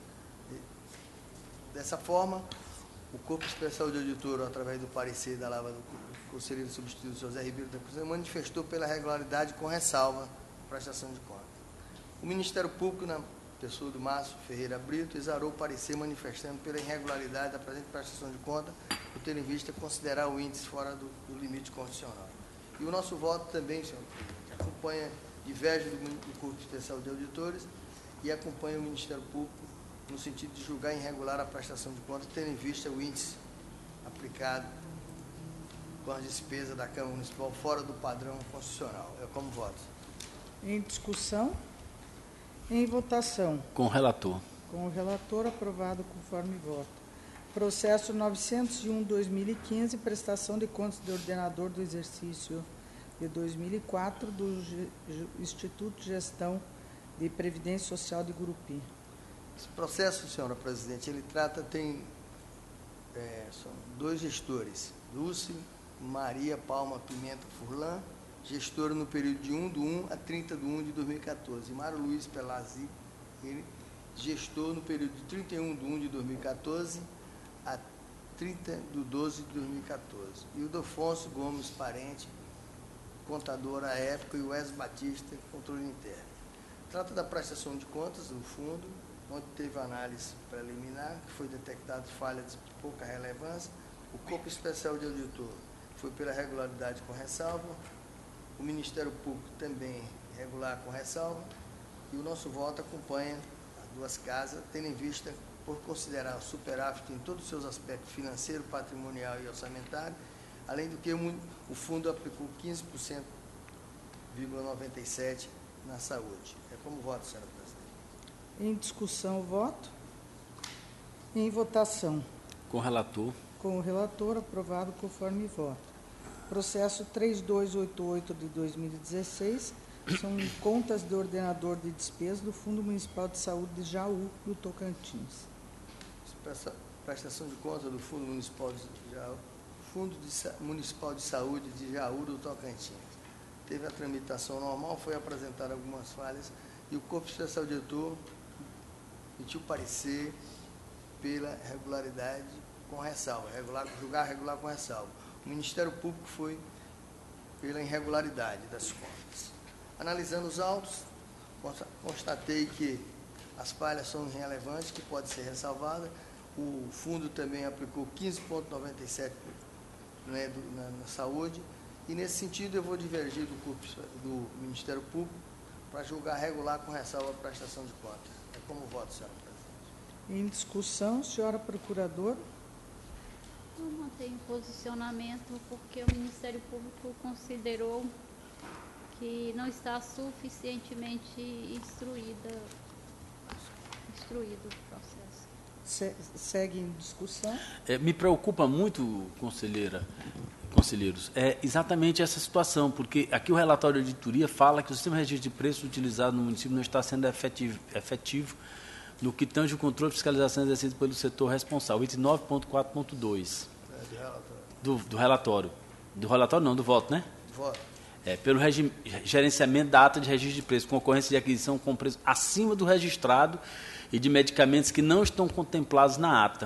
Dessa forma, o Corpo Especial de Auditor, através do parecer da lavra do conselheiro substituto José Ribeiro da Conceição, manifestou pela regularidade com ressalva da prestação de contas. O Ministério Público, na pessoa do Márcio Ferreira Brito, exarou o parecer manifestando pela irregularidade da presente prestação de conta, por ter em vista considerar o índice fora do, do limite constitucional. E o nosso voto também, senhor, que acompanha, diverge do, do Corpo Especial de Auditores e acompanha o Ministério Público no sentido de julgar irregular a prestação de contas, tendo em vista o índice aplicado com as despesas da Câmara Municipal fora do padrão constitucional. É como voto. Em discussão? Em votação. Com o relator. Com o relator, aprovado conforme voto. Processo novecentos e um barra dois mil e quinze, prestação de contas de ordenador do exercício de dois mil e quatro do G- Instituto de Gestão de Previdência Social de Gurupi. Esse processo, senhora presidente, ele trata, tem é, são dois gestores, Lúcia Maria Palma Pimenta Furlan, gestora no período de um de um a trinta de um de dois mil e quatorze. E Mário Luiz Pelazzi, ele gestor no período de trinta e um de um de dois mil e quatorze a trinta de doze de dois mil e quatorze. E o Dofonso Gomes Parente, contador à época, e o Wes Batista, controle interno. Trata da prestação de contas do fundo, onde teve análise preliminar, que foi detectado falha de pouca relevância. O Corpo Especial de Auditor foi pela regularidade com ressalva. O Ministério Público também regular com ressalva. E o nosso voto acompanha as duas casas, tendo em vista, por considerar o superávit em todos os seus aspectos financeiro, patrimonial e orçamentário, além do que o fundo aplicou quinze por cento vírgula noventa e sete por cento na saúde. É como voto, senhora presidente. Em discussão, o voto. Em votação. Com o relator. Com o relator, aprovado conforme voto. Processo três dois oito oito de dois mil e dezesseis, são contas de ordenador de despesas do Fundo Municipal de Saúde de Jaú, do Tocantins. Prestação de conta do Fundo Municipal de Jaú, Fundo de Sa- Municipal de Saúde de Jaú, do Tocantins. Teve a tramitação normal, foi apresentar algumas falhas e o Corpo Especial de Auditor emitiu parecer pela regularidade com ressalva, regular, julgar regular com ressalva. O Ministério Público foi pela irregularidade das contas. Analisando os autos, constatei que as falhas são irrelevantes, que podem ser ressalvadas. O fundo também aplicou quinze vírgula noventa e sete por cento, né, do, na, na saúde, e nesse sentido eu vou divergir do, corpo, do Ministério Público para julgar regular com ressalva a prestação de contas. É como voto, senhora presidente. Em discussão, senhora procuradora. Eu mantenho posicionamento porque o Ministério Público considerou que não está suficientemente instruída, instruído o processo. Se, segue em discussão. É, me preocupa muito, conselheira, conselheiros, é exatamente essa situação, porque aqui o relatório de auditoria fala que o sistema de registro de preços utilizado no município não está sendo efetivo, efetivo no que tange o controle e fiscalização exercido pelo setor responsável, item nove ponto quatro ponto dois do, do relatório. Do relatório não, do voto, né? Do voto. É, pelo regi- gerenciamento da ata de registro de preço, com ocorrência de aquisição com preço acima do registrado e de medicamentos que não estão contemplados na ata.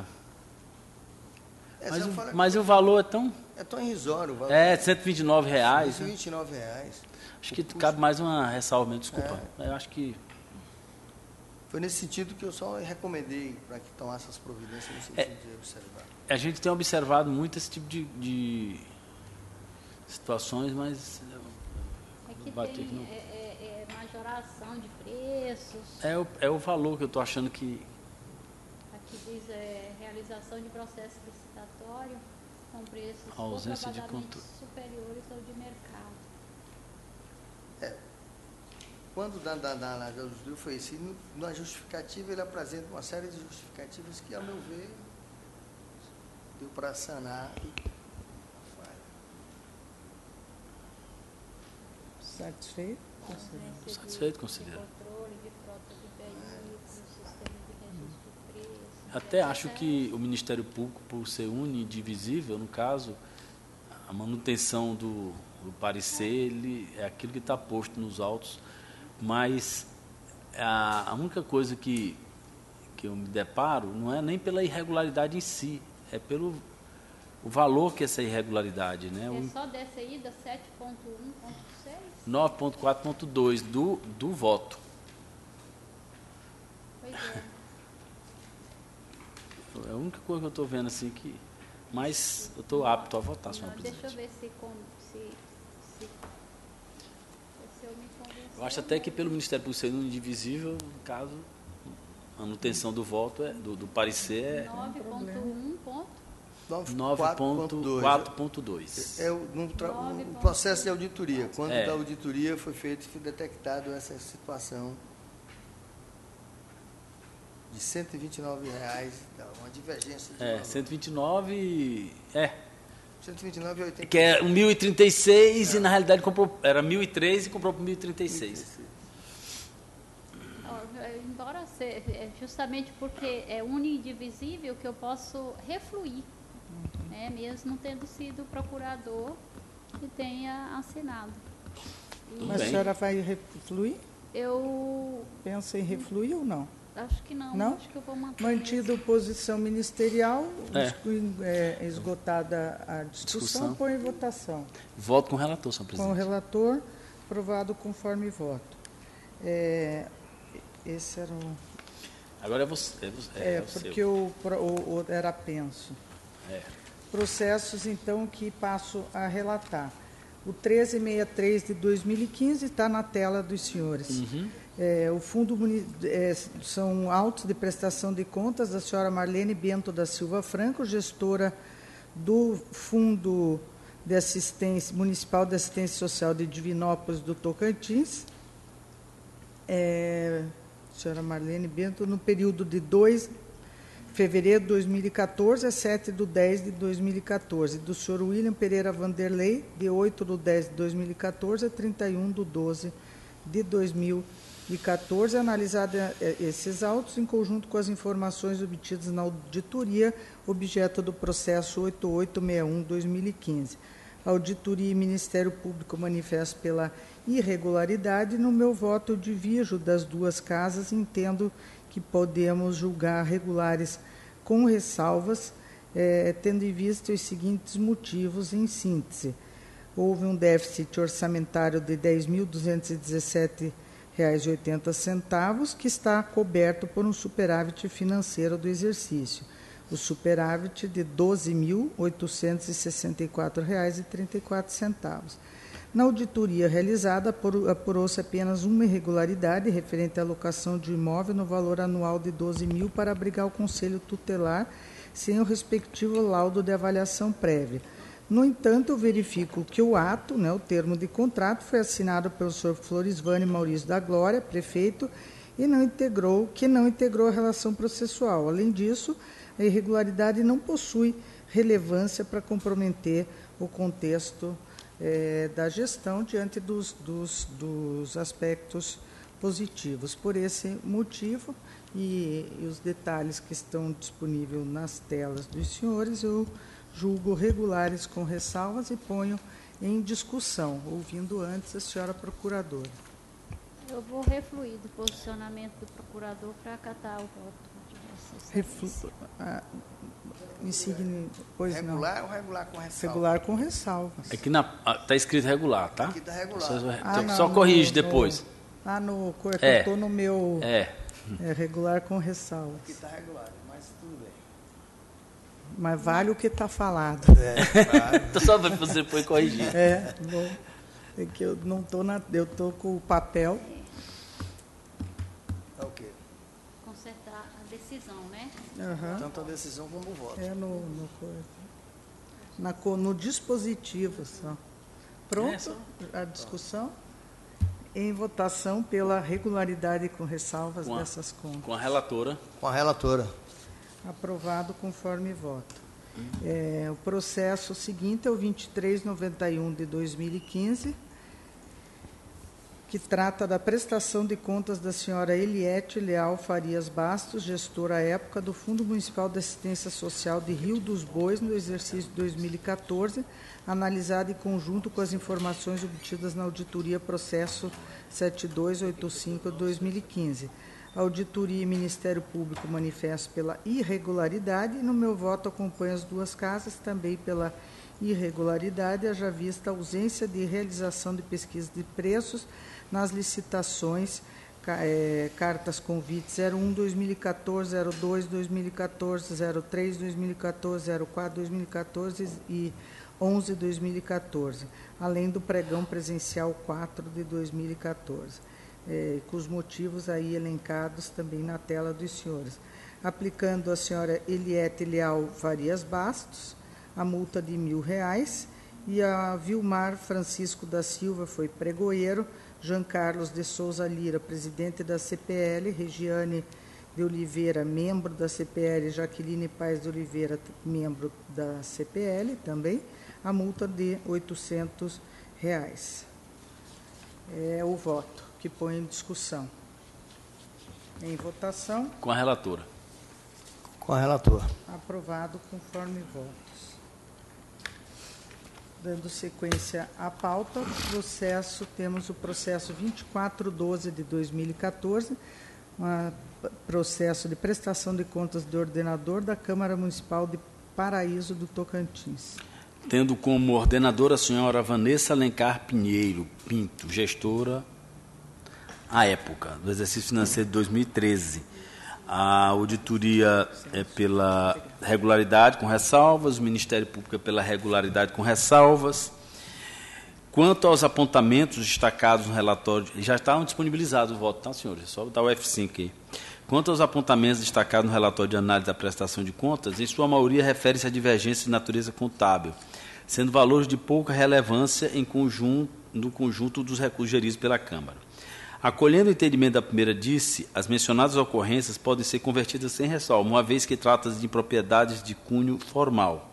É, Mas, já o, fala mas que o valor é tão... é tão irrisório. O valor É, cento e vinte e nove reais. cento e vinte e nove reais. Acho que cabe mais uma ressalva, mesmo, desculpa. É. Eu acho que... Foi nesse sentido que eu só recomendei para que tomasse essas providências no sentido É. de observar. A gente tem observado muito esse tipo de, de situações, mas... É que Bati tem aqui no- é, é, é majoração de preços, É o, é o valor que eu estou achando que... aqui diz é, realização de processo licitatório com preços A ausência de comprovadamente controle. superiores ao de mercado. Quando na, na, na, na auditoria foi isso, e no- na justificativa ele apresenta uma série de justificativas que, a meu ver, deu para sanar a falha. Satisfeito? Ausência Satisfeito, de, conselheiro. de controle de frota de veículos, sistema de registro de preços. Até acho que o Ministério Público, por ser unidivisível, no caso, a manutenção do, do parecer, ele é aquilo que está posto nos autos, mas a, a única coisa que, que eu me deparo não é nem pela irregularidade em si, é pelo o valor que essa irregularidade, né? É O só dessa ida sete ponto um ponto seis? nove ponto quatro ponto dois do, do voto. É a única coisa que eu estou vendo assim que... Mas eu estou apto a votar, senhora Não, presidente. deixa eu ver se, como, se, se, se eu me convencer. Eu acho até que pelo Ministério Público sendo indivisível, no caso, a manutenção do voto, é, do, do parecer é nove ponto um ponto. nove ponto quatro ponto dois. É o, no, tra- no processo de auditoria. Quando É. da auditoria foi feito, foi detectado essa situação de cento e vinte e nove reais, uma divergência de É, valor. cento e vinte e nove, é, cento e vinte e nove vírgula oitenta. que é mil e trinta e seis e na realidade comprou, era mil e três e comprou por mil e trinta e seis. Ó, é, Embora ser, é justamente porque é unidivisível que eu posso refluir, né, mesmo não tendo sido o procurador que tenha assinado. E Mas a bem. senhora vai refluir? eu Pensa em refluir ou não? acho que não, Não? acho que eu vou manter. Mantido posição ministerial, É. escu- é, esgotada a discussão, Discussão. põe em votação. Voto com o relator, senhor Com o presidente. relator, aprovado conforme voto. É, esse era o... Agora é você, é, você, é, É, é o seu. porque o, pro- o, o era penso. É. Processos, então, que passo a relatar. O treze sessenta e três de dois mil e quinze está na tela dos senhores. Uhum. É, o fundo muni- é, são autos de prestação de contas da senhora Marlene Bento da Silva Franco, gestora do Fundo de Assistência Municipal de Assistência Social de Divinópolis do Tocantins. É, senhora Marlene Bento, no período de dois de fevereiro de dois mil e quatorze a sete de dez de dois mil e quatorze. Do senhor William Pereira Vanderlei, de oito de dez de dois mil e quatorze a trinta e um de doze de dois mil e quatorze, analisado esses autos em conjunto com as informações obtidas na auditoria, objeto do processo oito oito seis um barra dois mil e quinze. A auditoria e Ministério Público manifestam pela irregularidade. No meu voto, eu divijo das duas casas, entendo que podemos julgar regulares com ressalvas, eh, tendo em vista os seguintes motivos em síntese. Houve um déficit orçamentário de dez mil duzentos e dezessete reais e oitenta centavos, que está coberto por um superávit financeiro do exercício. O superávit de doze mil oitocentos e sessenta e quatro reais e trinta e quatro centavos. Na auditoria realizada, apurou-se apenas uma irregularidade referente à alocação de imóvel no valor anual de doze mil para abrigar o Conselho Tutelar, sem o respectivo laudo de avaliação prévia. No entanto, eu verifico que o ato, né, o termo de contrato, foi assinado pelo senhor Florisvane Maurício da Glória, prefeito, e não integrou, que não integrou a relação processual. Além disso, a irregularidade não possui relevância para comprometer o contexto eh, da gestão diante dos, dos, dos aspectos positivos. Por esse motivo, e, e os detalhes que estão disponíveis nas telas dos senhores, eu julgo regulares com ressalvas e ponho em discussão, ouvindo antes a senhora procuradora. Eu vou refluir do posicionamento do procurador para acatar o voto de Vossa Reflu Excelência. ah, insigne, pois Regular não. ou regular com ressalva? Regular com ressalvas. Aqui está escrito regular, tá? Aqui está regular. Só, Ah, então, não, só no- corrige no- depois. Ah, no corpo, É. eu estou no meu É. é, regular com ressalvas. Aqui está regular, mas tudo bem. Mas vale o que está falado. É, claro. Então só para você depois corrigir. É, bom, é que eu não estou na. Eu estou com o papel. Tá ok. Consertar a decisão, né? Aham. Tanto a decisão como o voto. É no, no, coisa. Na, co- no dispositivo só. Pronto É, só. a discussão? Em votação pela regularidade com ressalvas Com a- dessas contas. Com a relatora. Com a relatora. Aprovado conforme voto. É, o processo seguinte é o vinte e três noventa e um de dois mil e quinze, que trata da prestação de contas da senhora Eliete Leal Farias Bastos, gestora à época do Fundo Municipal de Assistência Social de Rio dos Bois, no exercício de dois mil e quatorze, analisada em conjunto com as informações obtidas na auditoria processo sete dois oito cinco de dois mil e quinze. A auditoria e Ministério Público manifestam pela irregularidade e no meu voto acompanho as duas casas também pela irregularidade, haja vista a ausência de realização de pesquisa de preços nas licitações É, cartas convite zero um, dois mil e quatorze, zero dois, dois mil e quatorze, zero três, dois mil e quatorze, zero quatro, dois mil e quatorze e onze, dois mil e quatorze, além do pregão presencial quatro de dois mil e quatorze, é, com os motivos aí elencados também na tela dos senhores. Aplicando a senhora Eliette Leal Farias Bastos, a multa de mil reais, e a Vilmar Francisco da Silva foi pregoeiro, Jean Carlos de Souza Lira, presidente da C P L, Regiane de Oliveira, membro da C P L, Jaqueline Paes de Oliveira, membro da C P L também, a multa de oitocentos reais. É o voto que põe em discussão. Em votação. Com a relatora. Com a relatora. Aprovado conforme votos. Dando sequência à pauta, processo, temos o processo vinte e quatro doze de dois mil e quatorze, um processo de prestação de contas do ordenador da Câmara Municipal de Paraíso do Tocantins. Tendo como ordenadora a senhora Vanessa Alencar Pinheiro Pinto, gestora à época do exercício financeiro de dois mil e treze. A auditoria é pela regularidade com ressalvas, o Ministério Público é pela regularidade com ressalvas. Quanto aos apontamentos destacados no relatório, já estavam disponibilizados o voto, tá, senhores? É só botar o F cinco aí. Quanto aos apontamentos destacados no relatório de análise da prestação de contas, em sua maioria refere-se a divergências de natureza contábil, sendo valores de pouca relevância em conjunto, no conjunto dos recursos geridos pela Câmara. Acolhendo o entendimento da primeira disse, as mencionadas ocorrências podem ser convertidas sem ressalva, uma vez que trata-se de propriedades de cunho formal,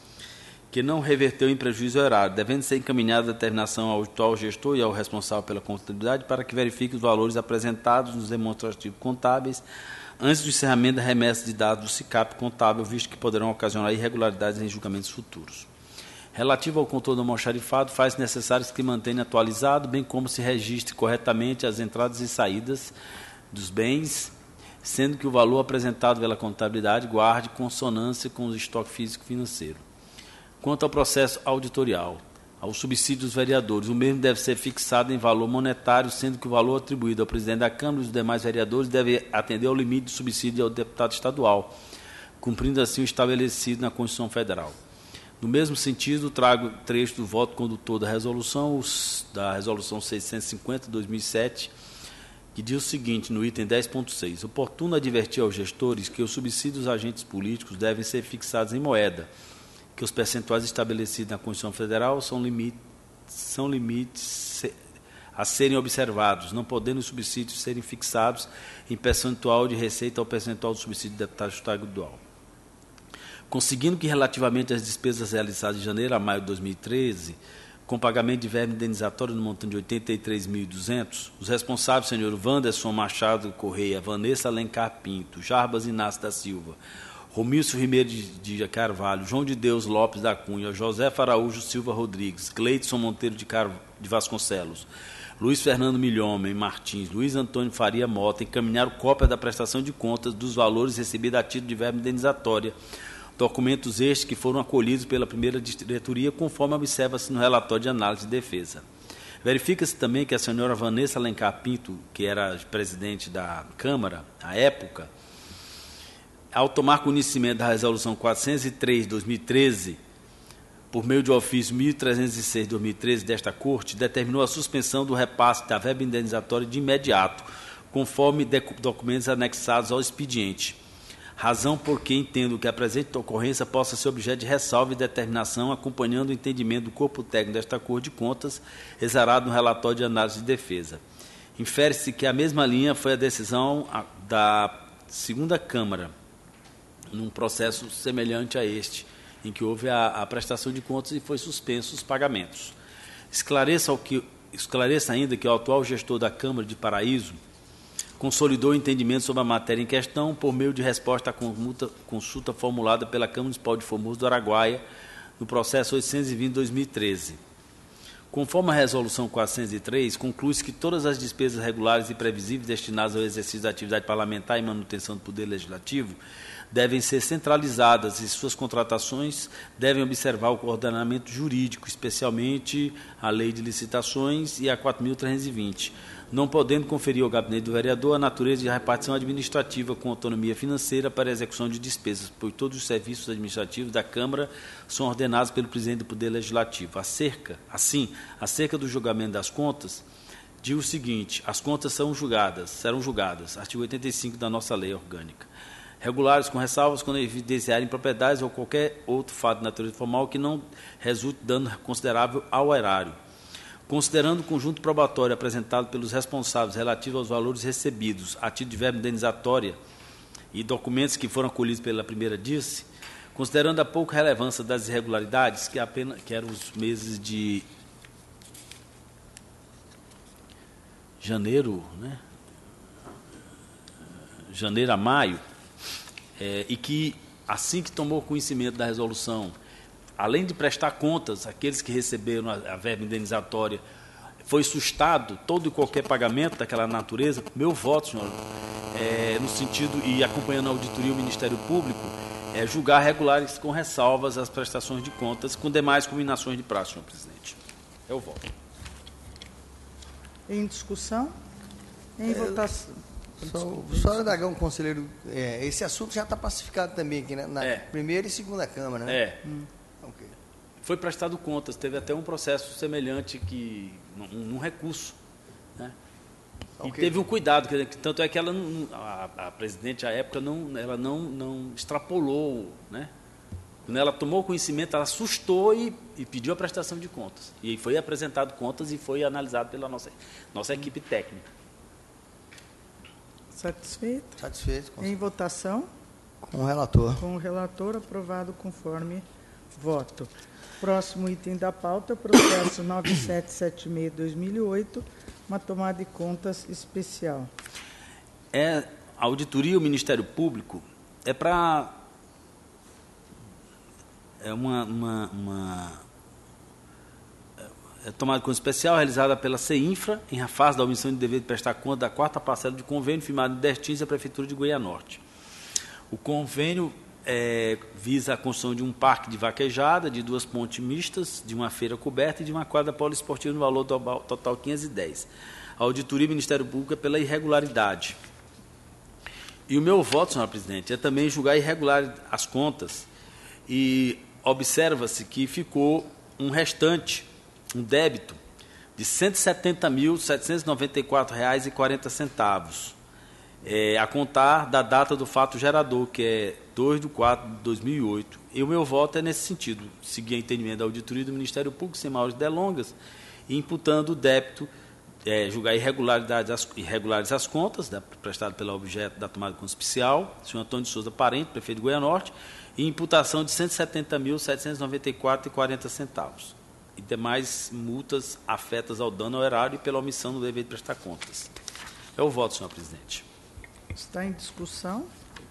que não reverteu em prejuízo erário, devendo ser encaminhada a determinação ao atual gestor e ao responsável pela contabilidade para que verifique os valores apresentados nos demonstrativos contábeis antes do encerramento da remessa de dados do SICAP contábil, visto que poderão ocasionar irregularidades em julgamentos futuros. Relativo ao controle do almoxarifado, faz necessário que mantenha atualizado, bem como se registre corretamente as entradas e saídas dos bens, sendo que o valor apresentado pela contabilidade guarde consonância com o estoque físico-financeiro. Quanto ao processo auditorial, aos subsídios dos vereadores, o mesmo deve ser fixado em valor monetário, sendo que o valor atribuído ao presidente da Câmara e os demais vereadores deve atender ao limite de subsídio ao deputado estadual, cumprindo assim o estabelecido na Constituição Federal. No mesmo sentido, trago trecho do voto condutor da resolução, da resolução seiscentos e cinquenta de dois mil e sete, que diz o seguinte, no item dez ponto seis, oportuno advertir aos gestores que os subsídios dos agentes políticos devem ser fixados em moeda, que os percentuais estabelecidos na Constituição Federal são limites, são limites a serem observados, não podendo os subsídios serem fixados em percentual de receita ou percentual do subsídio de deputado estadual. Conseguindo que, relativamente às despesas realizadas de janeiro a maio de dois mil e treze, com pagamento de verba indenizatória no montante de oitenta e três mil e duzentos, os responsáveis, senhor Wanderson Machado Correia, Vanessa Alencar Pinto, Jarbas Inácio da Silva, Romilson Ribeiro de Carvalho, João de Deus Lopes da Cunha, José Araújo Silva Rodrigues, Cleidson Monteiro de, Car... de Vasconcelos, Luiz Fernando Milhomem Martins, Luiz Antônio Faria Mota, encaminharam cópia da prestação de contas dos valores recebidos a título de verba indenizatória, documentos estes que foram acolhidos pela primeira diretoria, conforme observa-se no relatório de análise de defesa. Verifica-se também que a senhora Vanessa Alencar Pinto, que era presidente da Câmara, à época, ao tomar conhecimento da resolução quatrocentos e três de dois mil e treze, por meio de ofício mil trezentos e seis de dois mil e treze desta Corte, determinou a suspensão do repasse da verba indenizatória de imediato, conforme documentos anexados ao expediente. Razão por que entendo que a presente ocorrência possa ser objeto de ressalva e determinação, acompanhando o entendimento do corpo técnico desta Corte de Contas, exarado no relatório de análise de defesa. Infere-se que a mesma linha foi a decisão da segunda Câmara, num processo semelhante a este, em que houve a, a prestação de contas e foi suspenso os pagamentos. Esclareça, ao que, esclareça ainda que o atual gestor da Câmara de Paraíso consolidou o entendimento sobre a matéria em questão por meio de resposta à consulta, consulta formulada pela Câmara Municipal de Formoso do Araguaia, no processo oitocentos e vinte de dois mil e treze. Conforme a resolução quatrocentos e três, conclui-se que todas as despesas regulares e previsíveis destinadas ao exercício da atividade parlamentar e manutenção do Poder Legislativo devem ser centralizadas e suas contratações devem observar o ordenamento jurídico, especialmente a Lei de Licitações e a quatro mil trezentos e vinte, não podendo conferir ao gabinete do vereador a natureza de repartição administrativa com autonomia financeira para a execução de despesas, pois todos os serviços administrativos da Câmara são ordenados pelo presidente do Poder Legislativo. Acerca, assim, acerca do julgamento das contas, diz o seguinte: as contas são julgadas, serão julgadas, artigo oitenta e cinco da nossa lei orgânica, regulares com ressalvas quando evidenciarem propriedades ou qualquer outro fato de natureza formal que não resulte dano considerável ao erário. Considerando o conjunto probatório apresentado pelos responsáveis relativo aos valores recebidos a título de verba indenizatória e documentos que foram acolhidos pela primeira disse, considerando a pouca relevância das irregularidades, que, apenas, que eram os meses de janeiro, né? janeiro a maio, é, e que, assim que tomou conhecimento da resolução, além de prestar contas, aqueles que receberam a, a verba indenizatória, foi sustado todo e qualquer pagamento daquela natureza, meu voto, senhor, é, no sentido, e acompanhando a auditoria o Ministério Público, é julgar regulares com ressalvas as prestações de contas, com demais combinações de prazo, senhor presidente. É o voto. Em discussão? Em É, votação. Só, só Aragão, conselheiro, é, esse assunto já está pacificado também aqui, né? Na É. primeira e segunda Câmara, né? É. Hum. Ok. Foi prestado contas, teve até um processo semelhante que, num, num recurso, né? E Ok. teve um cuidado, quer dizer, que tanto é que ela, não- a, a presidente à época não, ela não, não extrapolou, né? Quando ela tomou conhecimento, ela assustou e, e pediu a prestação de contas. E foi apresentado contas e foi analisado pela nossa, nossa equipe técnica. Satisfeito? Satisfeito com, Em votação? com o relator. Com o relator, aprovado conforme voto. Próximo item da pauta, processo nove sete sete seis barra dois mil e oito, uma tomada de contas especial. É, a auditoria, o Ministério Público, é para... É uma... uma, uma é tomada de conta especial realizada pela CEINFRA, em face da omissão de dever de prestar conta da quarta parcela de convênio firmado em Destins e a Prefeitura de Goianorte. O convênio é, visa a construção de um parque de vaquejada, de duas pontes mistas, de uma feira coberta e de uma quadra poliesportiva no valor total quinhentos e dez. A auditoria do Ministério Público é pela irregularidade. E o meu voto, senhora presidente, é também julgar irregular as contas. E observa-se que ficou um restante, um débito, de cento e setenta mil, setecentos e noventa e quatro reais e quarenta centavos. É, a contar da data do fato gerador, que é dois de quatro de dois mil e oito. E o meu voto é nesse sentido, seguir o entendimento da auditoria do Ministério Público, sem maiores delongas, e imputando o débito, é, julgar irregularidades as, irregulares as contas, da, prestado pelo objeto da tomada de conta especial, senhor Antônio de Souza Parente, prefeito de Goianorte, e imputação de cento e setenta mil, setecentos e noventa e quatro reais e quarenta centavos. E demais multas afetas ao dano ao erário e pela omissão do dever de prestar contas. É o voto, senhor presidente. Está em discussão.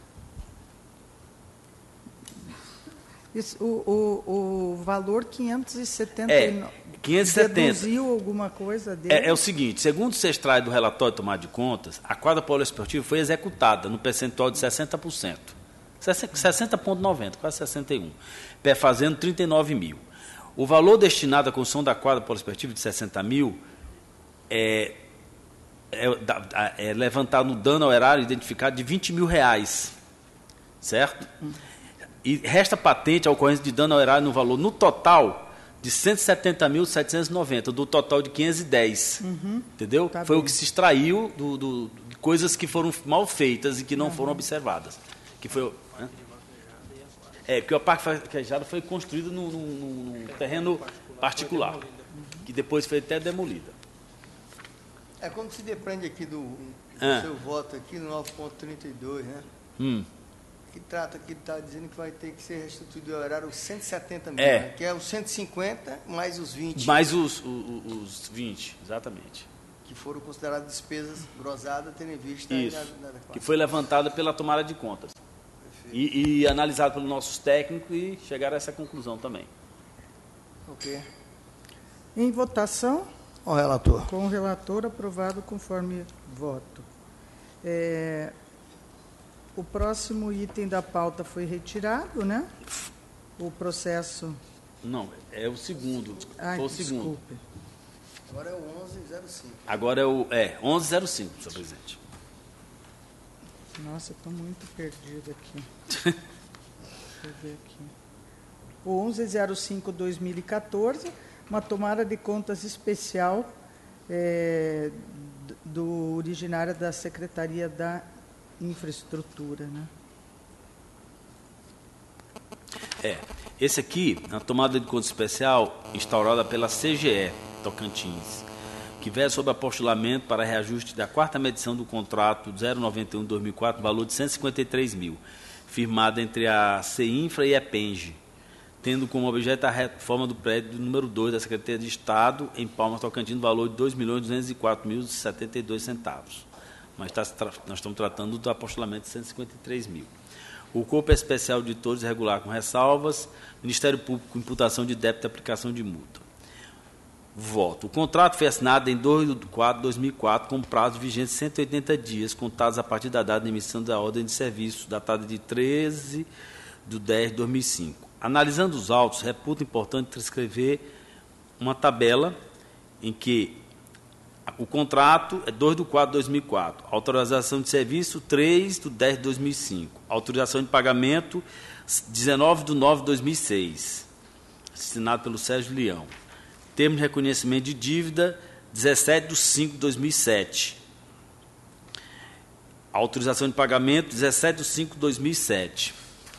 Isso, o, o, o valor quinhentos e setenta e nove. É, quinhentos e setenta. Deduziu alguma coisa dele? É, é o seguinte, segundo se extrai do relatório de tomada de contas, a quadra poliesportiva foi executada no percentual de sessenta por cento. sessenta vírgula noventa por cento, quase sessenta e um por cento, perfazendo trinta e nove mil. O valor destinado à construção da quadra poliesportiva de sessenta mil é, é, é levantado no dano ao erário identificado de vinte mil reais, certo? E resta patente a ocorrência de dano ao erário no valor, no total, de cento e setenta mil, setecentos e noventa, do total de quinhentos e dez. Uhum. Entendeu? Tá Foi bem. o que se extraiu do, do, de coisas que foram mal feitas e que não Uhum. foram observadas. Que foi, né? É, porque o parque vaquejada foi construído num, num, num terreno particular, que depois foi até demolida. É como se depende aqui do, do Ah. seu voto aqui no nove ponto trinta e dois, né? Hum. Que trata aqui, está dizendo que vai ter que ser restituído o horário os cento e setenta mil, É. né? Que é os cento e cinquenta mais os vinte. Mais os, os, os vinte, exatamente. Que foram consideradas despesas grosadas, tendo em vista Isso, aí na, na, que foi levantada pela tomada de contas. E, e analisado pelos nossos técnicos e chegaram a essa conclusão também. Ok. Em votação, O relator. com o relator, aprovado conforme voto. É, o próximo item da pauta foi retirado, né? O processo... Não, é o segundo. Ai, foi o segundo. desculpe. Agora é o onze zero cinco. Agora é o é, onze zero cinco, senhor presidente. Nossa, estou muito perdido aqui. Deixa eu ver aqui. O onze zero cinco barra dois mil e quatorze, uma tomada de contas especial é, do originária da Secretaria da Infraestrutura, né? É, esse aqui é uma tomada de conta especial instaurada pela C G E Tocantins, que versa sobre apostilamento para reajuste da quarta medição do contrato zero noventa e um barra dois mil e quatro, valor de cento e cinquenta e três mil, firmada entre a CEINFRA e a EPENGE, tendo como objeto a reforma do prédio número dois da Secretaria de Estado, em Palmas, Tocantins, valor de dois milhões duzentos e quatro mil e setenta e dois centavos. Mas tá, nós estamos tratando do apostilamento de cento e cinquenta e três mil. O Corpo Especial de Auditores regular com ressalvas, Ministério Público, imputação de débito e aplicação de multa. Voto. O contrato foi assinado em dois de quatro de dois mil e quatro, com prazo de vigência de cento e oitenta dias, contados a partir da data de emissão da ordem de serviço, datada de treze de dez de dois mil e cinco. Analisando os autos, reputa importante transcrever uma tabela em que o contrato é dois de quatro de dois mil e quatro, autorização de serviço três de dez de dois mil e cinco, autorização de pagamento dezenove de nove de dois mil e seis, assinado pelo Sérgio Leão. Termo de reconhecimento de dívida dezessete de cinco de dois mil e sete, autorização de pagamento dezessete de cinco de dois mil e sete.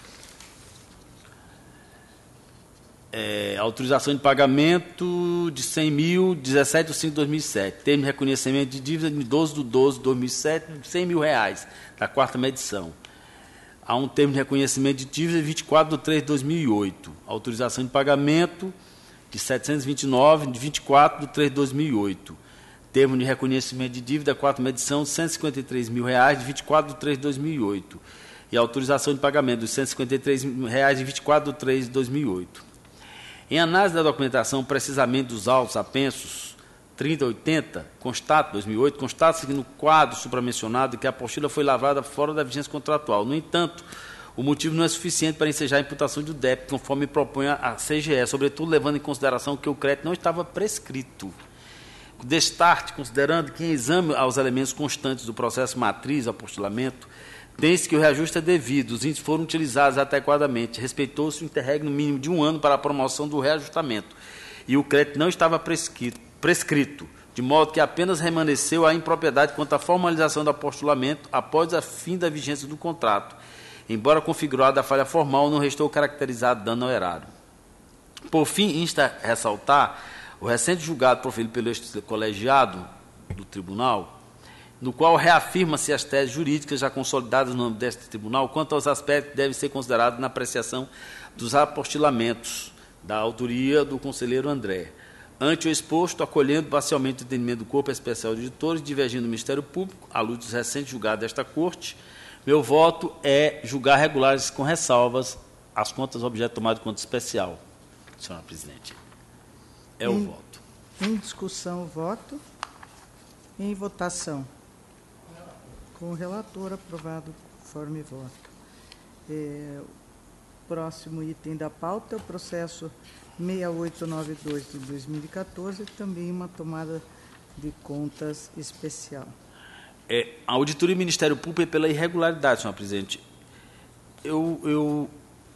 É, autorização de pagamento de cem mil, dezessete de cinco de dois mil e sete. Termo de reconhecimento de dívida de doze de doze de dois mil e sete, cem mil reais, da quarta medição. Há um termo de reconhecimento de dívida de vinte e quatro de três de dois mil e oito. Autorização de pagamento de setecentos e vinte e nove, de vinte e quatro de três de dois mil e oito. Termo de reconhecimento de dívida, quarta medição, de cento e cinquenta e três mil reais, de vinte e quatro de três de dois mil e oito. E autorização de pagamento de cento e cinquenta e três mil reais, de vinte e quatro de três de dois mil e oito. Em análise da documentação, precisamente dos autos apensos trinta e oitenta, constata, dois mil e oito, constata-se que no quadro supramencionado que a apostila foi lavrada fora da vigência contratual. No entanto, o motivo não é suficiente para ensejar a imputação de débito, conforme propõe a C G E, sobretudo levando em consideração que o crédito não estava prescrito. Destarte, considerando que em exame aos elementos constantes do processo matriz, apostilamento, tem-se que o reajuste é devido, os índices foram utilizados adequadamente, respeitou-se o interregno mínimo de um ano para a promoção do reajustamento, e o crédito não estava prescrito, prescrito, de modo que apenas remanesceu a impropriedade quanto à formalização do apostilamento após a fim da vigência do contrato. Embora configurada a falha formal, não restou caracterizado dano ao erário. Por fim, insta a ressaltar o recente julgado proferido pelo colegiado do tribunal, no qual reafirma-se as teses jurídicas já consolidadas no âmbito deste tribunal quanto aos aspectos que devem ser considerados na apreciação dos apostilamentos da autoria do conselheiro André. Ante o exposto, acolhendo parcialmente o entendimento do Corpo Especial de Auditores, divergindo do Ministério Público, à luz dos recentes julgados desta Corte, meu voto é julgar regulares com ressalvas as contas objeto tomado de conta especial, senhora presidente. É o em, voto. Em discussão, o voto. Em votação. Com o relator aprovado conforme voto. É, o próximo item da pauta é o processo seis oito nove dois de dois mil e quatorze, também uma tomada de contas especial. É, a auditoria do Ministério Público é pela irregularidade, senhor presidente. Eu, eu...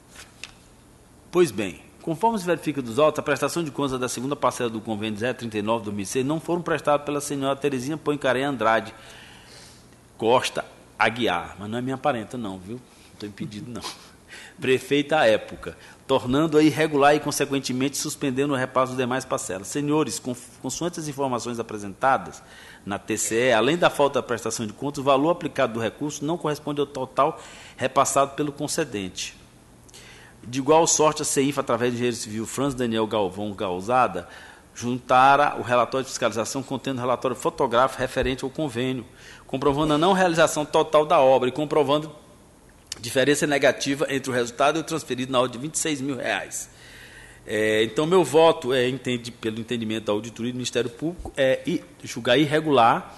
Pois bem, conforme se verifica dos autos, a prestação de contas da segunda parcela do convênio zero trinta e nove de dois mil e seis não foram prestadas pela senhora Terezinha Poincaré Andrade Costa Aguiar, mas não é minha parenta não, viu? Não estou impedido não. Prefeita à época, tornando-a irregular e, consequentemente, suspendendo o repasse das demais parcelas. Senhores, consoante as informações apresentadas na T C E, além da falta da prestação de contas, o valor aplicado do recurso não corresponde ao total repassado pelo concedente. De igual sorte, a CEINFRA, através do engenheiro civil Franz Daniel Galvão Gauzada, juntara o relatório de fiscalização contendo o relatório fotográfico referente ao convênio, comprovando a não realização total da obra e comprovando diferença negativa entre o resultado e o transferido na ordem de vinte e seis mil reais. É, então, meu voto, é, entende, pelo entendimento da auditoria do Ministério Público, é julgar irregular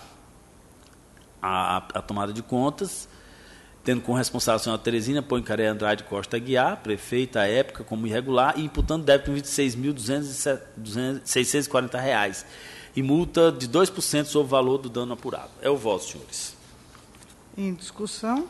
a, a tomada de contas, tendo como responsável a senhora Terezinha Poincaré Andrade Costa Aguiar, prefeita à época, como irregular, e imputando débito de vinte e seis mil seiscentos e quarenta reais. e multa de dois por cento sobre o valor do dano apurado. É o voto, senhores. Em discussão.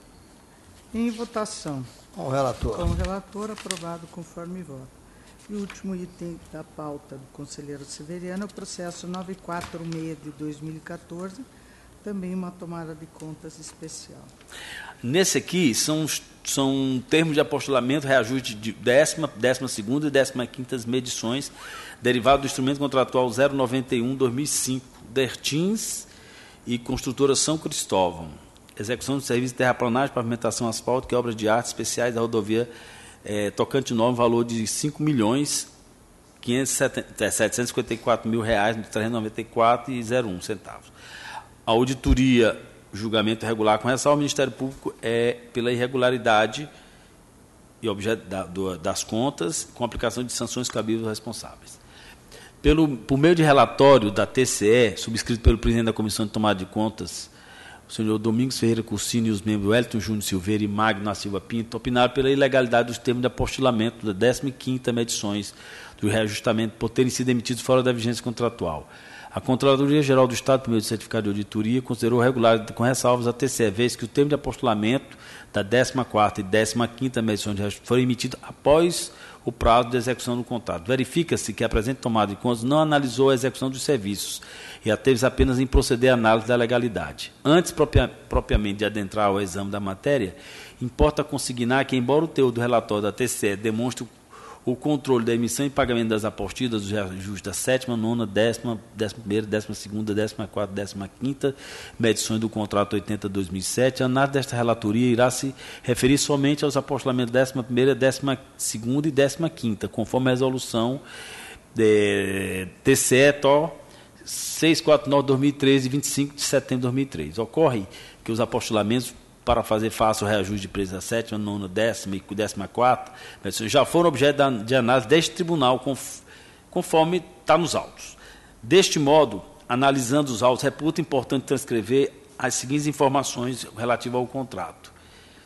Em votação. Com o relator. Com o relator, aprovado conforme voto. E o último item da pauta do conselheiro Severiano é o processo novecentos e quarenta e seis de dois mil e quatorze, também uma tomada de contas especial. Nesse aqui são, são termos de apostilamento, reajuste de décima, décima segunda e décima quinta medições, derivado do instrumento contratual zero noventa e um barra dois mil e cinco, Dertins e Construtora São Cristóvão. Execução de serviços de terraplanagem, pavimentação asfáltica e obras de arte especiais da rodovia eh, Tocantins Nova, valor de cinco milhões setecentos e cinquenta e quatro mil reais, trezentos e noventa e quatro reais e zero um centavos. A auditoria, julgamento regular com ressalva, o Ministério Público é pela irregularidade e objeto da, do, das contas, com aplicação de sanções cabíveis aos responsáveis. Pelo, por meio de relatório da T C E, subscrito pelo presidente da Comissão de Tomada de Contas, o senhor Domingos Ferreira Cursini e os membros Wellington Júnior Silveira e Magno da Silva Pinto opinaram pela ilegalidade dos termos de apostilamento da décima quinta medições do reajustamento por terem sido emitidos fora da vigência contratual. A Controladoria Geral do Estado, por meio do certificado de auditoria, considerou regular com ressalvas a T C E, vez que o termo de apostilamento da décima quarta e décima quinta medições de reajuste foram emitidos após o prazo de execução do contrato. Verifica-se que a presente tomada de contas não analisou a execução dos serviços e ateve apenas em proceder à análise da legalidade. Antes, propria, propriamente, de adentrar ao exame da matéria, importa consignar que, embora o teor do relatório da T C E demonstre o controle da emissão e pagamento das apostilas dos reajustes da sétima, nona, décima, décima primeira, décima segunda, décima quarta, décima quinta medições do contrato oitenta barra dois mil e sete, a análise desta relatoria irá se referir somente aos apostolamentos décima primeira, décima segunda e décima quinta, conforme a resolução de T C E T O seiscentos e quarenta e nove barra dois mil e treze, de vinte e cinco de setembro de dois mil e treze. Ocorre que os apostolamentos para fazer face ao reajuste de preço da sétima, nona, décima e décima quarta, já foram objeto de análise deste tribunal, conforme está nos autos. Deste modo, analisando os autos, reputa importante transcrever as seguintes informações relativas ao contrato.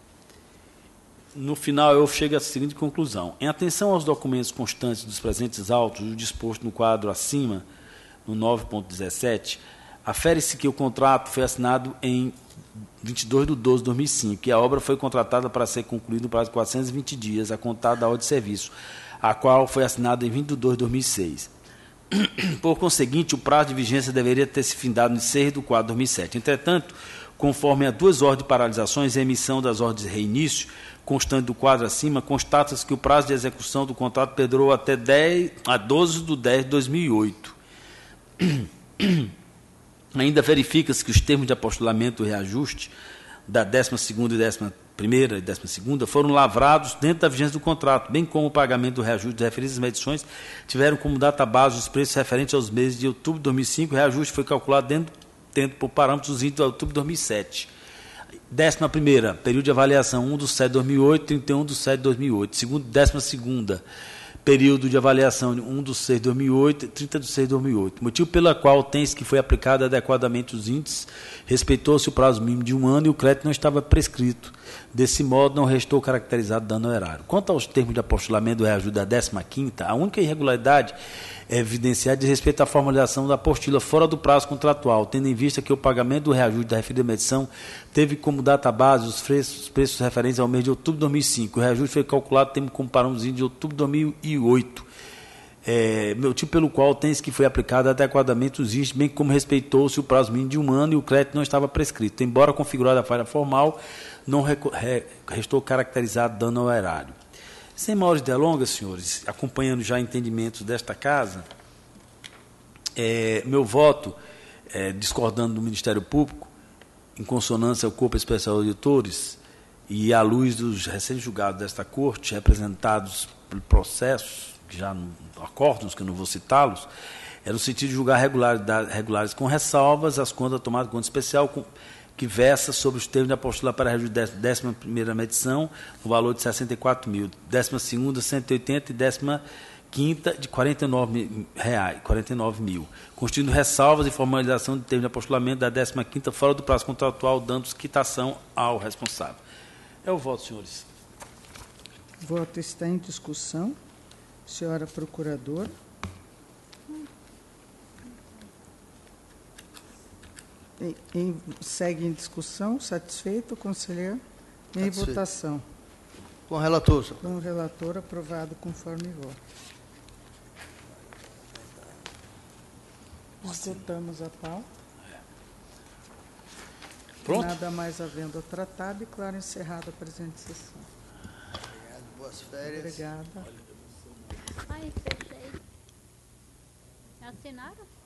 No final, eu chego à seguinte conclusão. Em atenção aos documentos constantes dos presentes autos, o disposto no quadro acima, no nove ponto dezessete, afere-se que o contrato foi assinado em vinte e dois de doze de dois mil e cinco, que a obra foi contratada para ser concluída no prazo de quatrocentos e vinte dias, a contar da ordem de serviço, a qual foi assinada em vinte de dois de dois mil e seis. Por conseguinte, o prazo de vigência deveria ter se findado em seis de quatro de dois mil e sete. Entretanto, conforme as duas ordens de paralisações e a emissão das ordens de reinício, constante do quadro acima, constata-se que o prazo de execução do contrato perdurou até dez, a doze de dez de dois mil e oito. Ainda verifica-se que os termos de apostilamento e reajuste da décima segunda e décima primeira e décima segunda foram lavrados dentro da vigência do contrato, bem como o pagamento do reajuste de referidas medições tiveram como data base os preços referentes aos meses de outubro de dois mil e cinco. O reajuste foi calculado dentro, dentro por parâmetros dos índices de outubro de dois mil e sete. Décima primeira, período de avaliação um de setembro de dois mil e oito, trinta e um de setembro de dois mil e oito. Segundo, décima segunda, período de avaliação um de seis de dois mil e oito e trinta de seis de dois mil e oito. Motivo pelo qual tem-se que foi aplicado adequadamente os índices, respeitou-se o prazo mínimo de um ano e o crédito não estava prescrito. Desse modo, não restou caracterizado dano ao erário. Quanto aos termos de apostilamento do reajuste da décima quinta, a única irregularidade é evidenciada de respeito à formalização da apostila fora do prazo contratual, tendo em vista que o pagamento do reajuste da referida medição teve como data base os preços, os preços referentes ao mês de outubro de dois mil e cinco. O reajuste foi calculado tendo como parâmetros de outubro de dois mil e oito. É, motivo pelo qual tem-se que foi aplicado adequadamente os índices, bem como respeitou-se o prazo mínimo de um ano e o crédito não estava prescrito. Embora configurada a falha formal, não restou caracterizado dano ao erário. Sem maiores delongas, senhores, acompanhando já entendimentos desta casa, é, meu voto, é, discordando do Ministério Público, em consonância ao Corpo Especial de Auditores e à luz dos recém-julgados desta Corte, representados por processos, já no acórdãos, que eu não vou citá-los, é no sentido de julgar regulares com ressalvas as contas tomadas conta especial com, que versa sobre os termos de apostila para a décima primeira medição, no valor de sessenta e quatro mil, décima segunda, cento e oitenta e décima quinta de quarenta e nove reais, quarenta e nove mil, constituindo ressalvas e formalização de termos de apostilamento da décima quinta fora do prazo contratual, dando quitação ao responsável. É o voto, senhores. O voto está em discussão. Senhora Procuradora. Em, em, segue em discussão. Satisfeito, conselheiro? Em Satisfeito. votação. Com o relator, senhor. Com o relator, aprovado conforme voto. Esgotamos a pauta. Pronto? Nada mais havendo a tratar, declaro encerrada a presente sessão. Obrigado, boas férias. Obrigada. Ai, fechei. Assinaram?